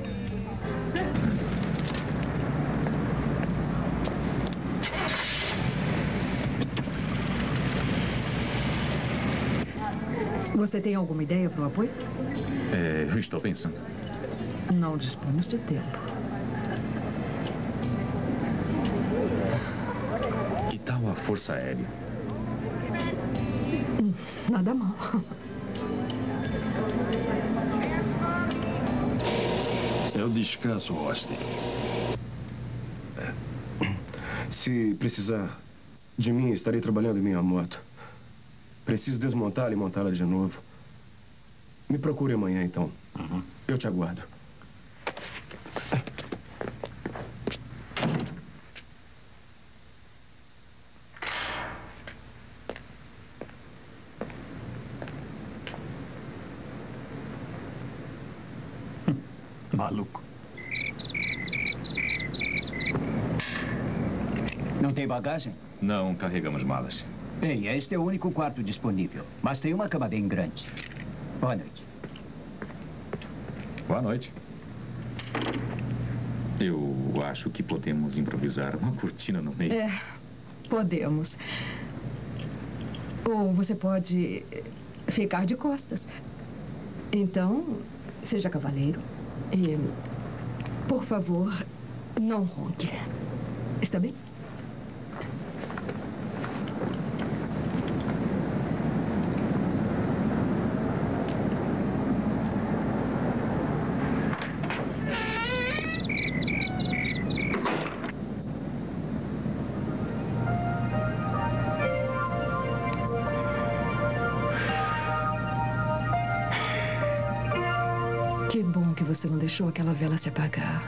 Speaker 12: Você tem alguma ideia para o apoio?
Speaker 1: Eu estou pensando.
Speaker 12: Não dispomos de tempo.
Speaker 1: Que tal a Força Aérea?
Speaker 12: Nada mal.
Speaker 11: É o descanso, Austin.
Speaker 15: Se precisar de mim, estarei trabalhando em minha moto. Preciso desmontá-la e montá-la de novo. Me procure amanhã, então. Eu te aguardo.
Speaker 3: Maluco. Não tem bagagem?
Speaker 1: Não carregamos malas.
Speaker 3: Bem, este é o único quarto disponível. Mas tem uma cama bem grande. Boa noite.
Speaker 1: Boa noite. Eu acho que podemos improvisar uma cortina no meio.
Speaker 12: É, podemos. Ou você pode ficar de costas. Então, seja cavaleiro. E, por favor, não ronque. Está bem? Que bom que você não deixou aquela vela se apagar.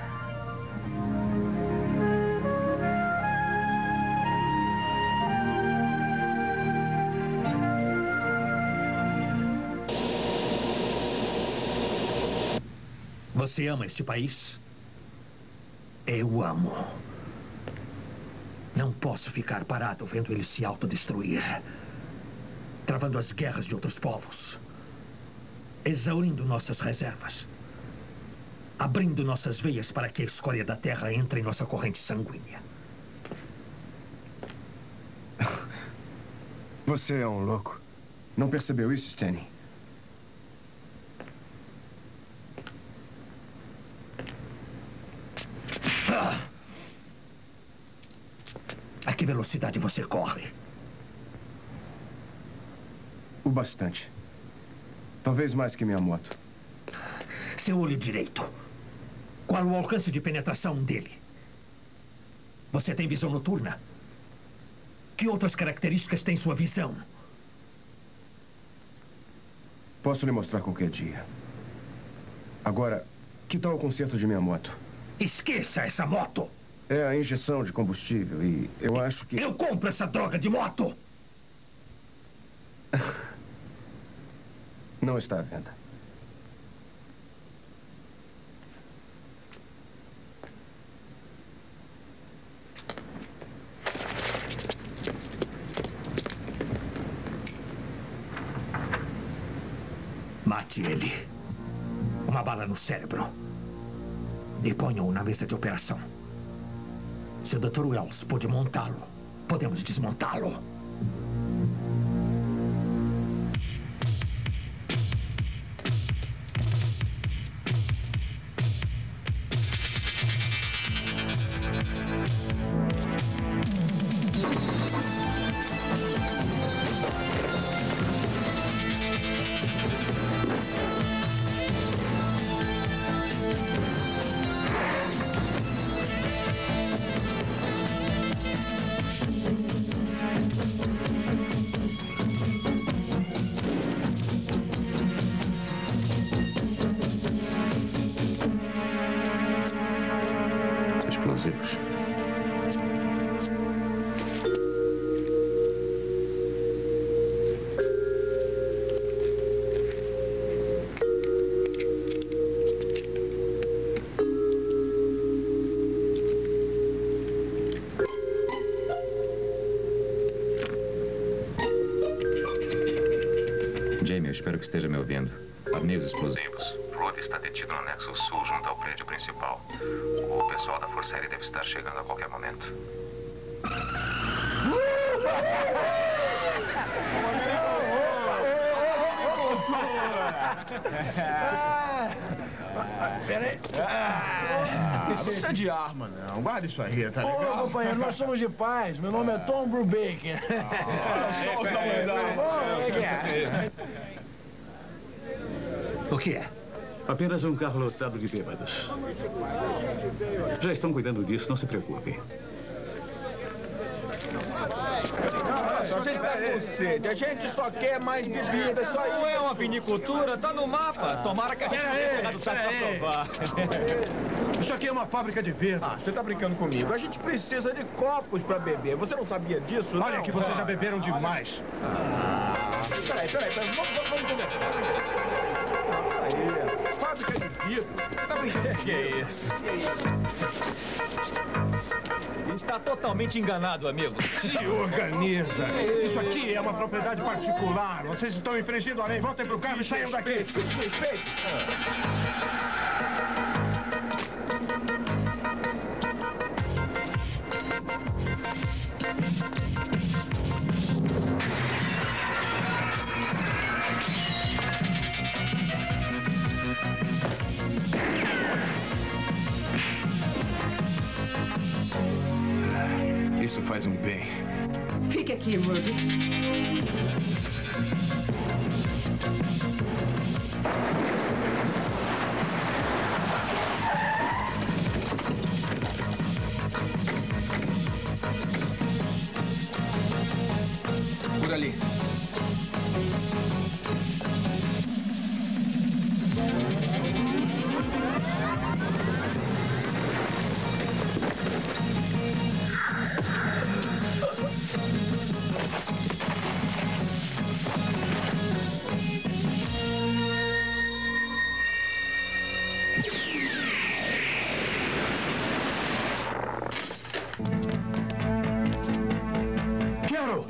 Speaker 6: Você ama este país? Eu amo. Não posso ficar parado vendo ele se autodestruir, travando as guerras de outros povos, exaurindo nossas reservas, abrindo nossas veias para que a escória da terra entre em nossa corrente sanguínea.
Speaker 15: Você é um louco. Não percebeu isso, Stanley?
Speaker 6: A que velocidade você corre?
Speaker 15: O bastante. Talvez mais que minha moto.
Speaker 6: Seu olho direito. Qual o alcance de penetração dele? Você tem visão noturna? Que outras características tem sua visão?
Speaker 15: Posso lhe mostrar qualquer dia. Agora, que tal o conserto de minha moto?
Speaker 6: Esqueça essa moto!
Speaker 15: É a injeção de combustível e eu acho que...
Speaker 6: Eu compro essa droga de moto!
Speaker 15: Não está à venda.
Speaker 6: Mate ele. Uma bala no cérebro. E ponha-o na mesa de operação. Se o Dr. Wells pôde montá-lo, podemos desmontá-lo.
Speaker 1: Explosivos. Jamie, eu espero que esteja me ouvindo. Arneios explosivos. Rudd está detido no anexo sul, junto ao prédio principal. O pessoal da Força Aérea deve estar chegando a qualquer momento.
Speaker 5: Peraí. Não precisa de arma, não. Guarda isso aí, tá legal?
Speaker 9: Ô, companheiro, nós somos de paz. Meu nome é Tom Brubaker.
Speaker 6: O que é?
Speaker 14: Apenas um carro lotado de bêbados. Já estão cuidando disso, não se preocupem.
Speaker 5: A gente só quer mais bebida, só isso. Não é uma vinicultura, tá no mapa. Tomara que a gente tenha chegado tarde pra provar.
Speaker 18: Isso aqui é uma fábrica de vidro.
Speaker 5: Ah, você tá brincando comigo. A gente precisa de copos pra beber. Você não sabia disso,
Speaker 18: Olha que vocês já beberam demais.
Speaker 5: Peraí. Vamos conversar. Aí, fábrica de vidro. Você tá brincando? Que é isso? Está totalmente enganado, amigo.
Speaker 18: Se organiza. Isso aqui é uma propriedade particular. Vocês estão infringindo a lei. Voltem pro carro e saiam daqui.
Speaker 5: Respeito.
Speaker 18: Isso faz um bem.
Speaker 12: Fique aqui, Ruby.
Speaker 13: Por ali.
Speaker 18: Quero!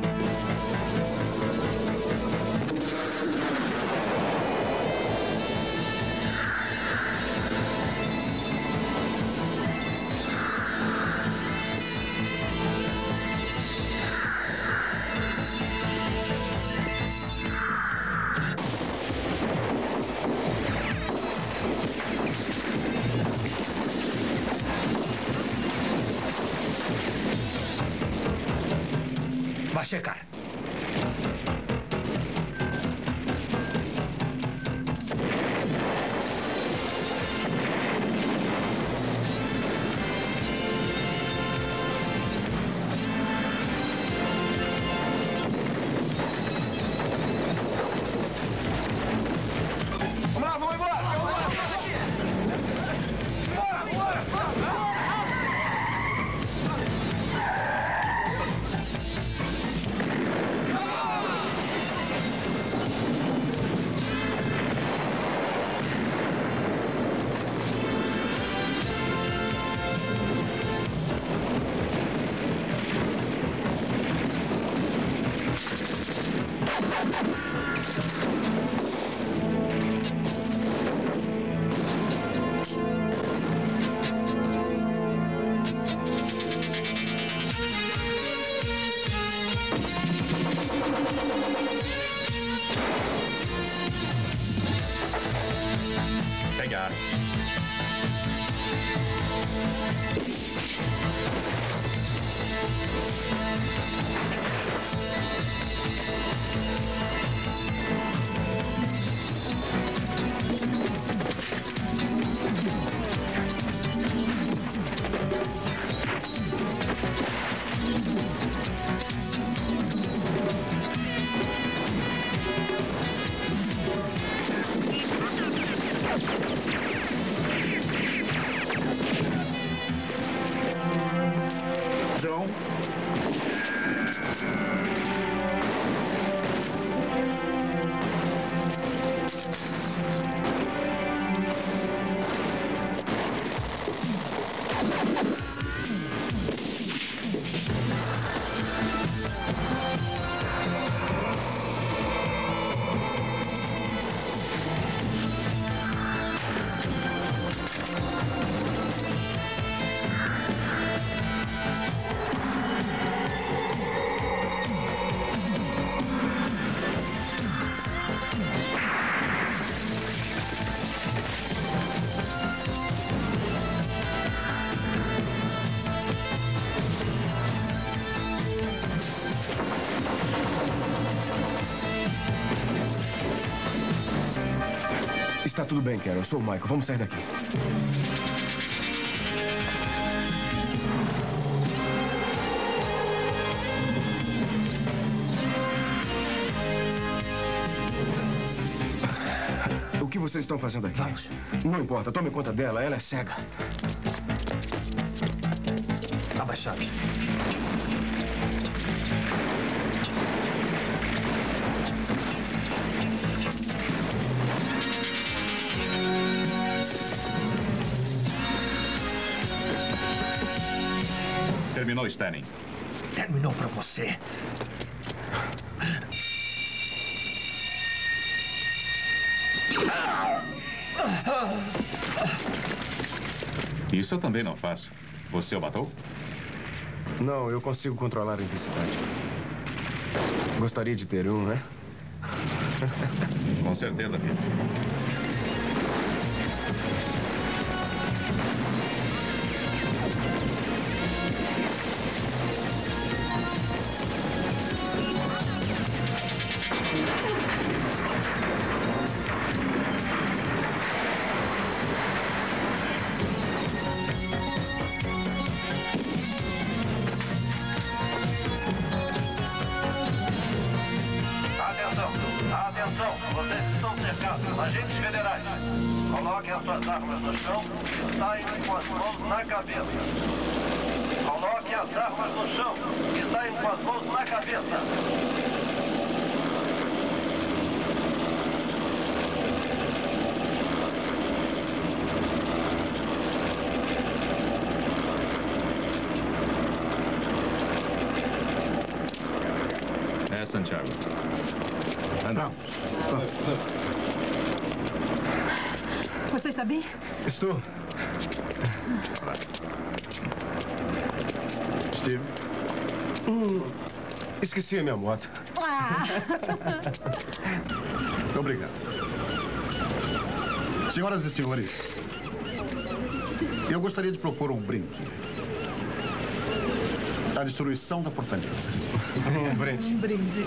Speaker 6: Vai checar.
Speaker 5: Vamos embora.
Speaker 15: Tá tudo bem, Carol. Eu sou o Michael. Vamos sair daqui. O que vocês estão fazendo aqui?
Speaker 6: Vamos.
Speaker 15: Não importa. Tome conta dela. Ela é cega.
Speaker 6: Abra a chave.
Speaker 1: Terminou, Stanley.
Speaker 6: Terminou pra você.
Speaker 1: Isso eu também não faço. Você o matou?
Speaker 15: Não, eu consigo controlar a intensidade. Gostaria de ter um, né?
Speaker 1: Com certeza, Peter.
Speaker 10: Atenção, vocês estão cercados. Agentes federais, coloquem as suas armas no chão e saiam com as mãos na cabeça. Coloquem as armas no chão e saiam com as mãos na cabeça.
Speaker 1: É, Santiago.
Speaker 2: Andamos.
Speaker 8: Você está bem?
Speaker 15: Estou.
Speaker 2: Steve?
Speaker 15: Esqueci a minha moto.
Speaker 2: Obrigado. Senhoras e senhores, eu gostaria de propor um brinde. A destruição da fortaleza.
Speaker 15: Um brinde.
Speaker 8: Um brinde.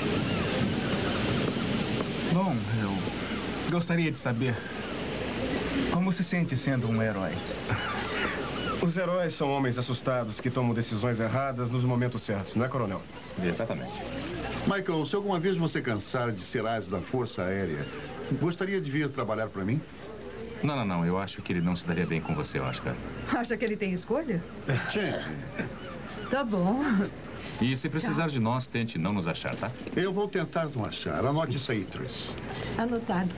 Speaker 5: Bom, eu gostaria de saber como se sente sendo um herói.
Speaker 15: Os heróis são homens assustados que tomam decisões erradas nos momentos certos, não é, coronel?
Speaker 1: Exatamente.
Speaker 2: Michael, se alguma vez você cansar de ser asa da Força Aérea, gostaria de vir trabalhar para mim?
Speaker 1: Não. Eu acho que ele não se daria bem com você, Oscar.
Speaker 8: Acha que ele tem escolha?
Speaker 2: Gente.
Speaker 8: Tá bom.
Speaker 1: E se precisar de nós, tente não nos achar, tá?
Speaker 2: Eu vou tentar não achar. Anote isso aí, Tris.
Speaker 8: Anotado.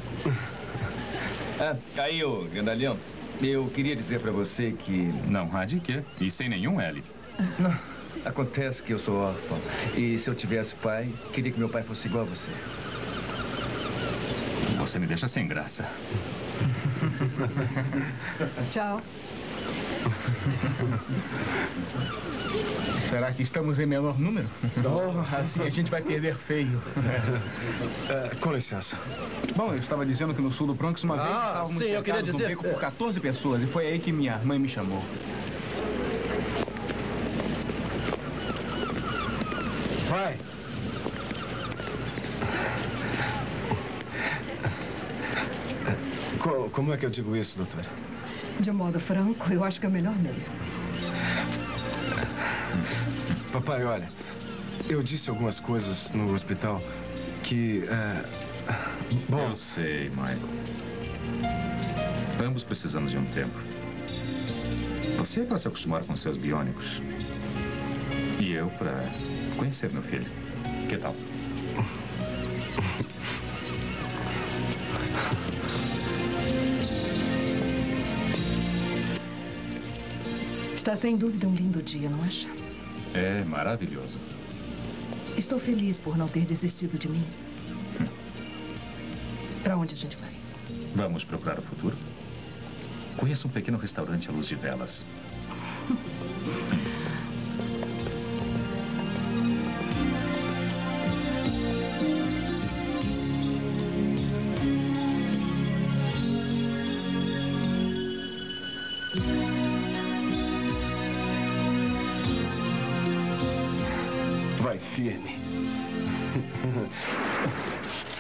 Speaker 13: Aí, ô grandalhão, eu queria dizer pra você que...
Speaker 1: Não há de quê? E sem nenhum L.
Speaker 13: Não, acontece que eu sou órfão. E se eu tivesse pai, queria que meu pai fosse igual a você.
Speaker 1: Você me deixa sem graça.
Speaker 8: Tchau.
Speaker 5: Será que estamos em menor número? Assim a gente vai perder feio.
Speaker 15: Com licença.
Speaker 5: Bom, eu estava dizendo que no sul do Bronx uma vez estávamos
Speaker 13: sim, eu queria
Speaker 5: cercados num
Speaker 13: dizer...
Speaker 5: beco por 14 pessoas e foi aí que minha mãe me chamou.
Speaker 15: Vai. Como é que eu digo isso, doutora?
Speaker 12: De modo franco, eu acho que é o melhor meio.
Speaker 15: Papai, olha, eu disse algumas coisas no hospital que...
Speaker 1: Bom... Eu sei, Michael. Ambos precisamos de um tempo. Você é para se acostumar com seus biônicos. E eu para conhecer meu filho. Que tal?
Speaker 12: Está sem dúvida um lindo dia, não acha?
Speaker 1: É maravilhoso.
Speaker 12: Estou feliz por não ter desistido de mim. Para onde a gente vai?
Speaker 1: Vamos procurar o futuro? Conheço um pequeno restaurante à luz de velas.
Speaker 15: Vai firme.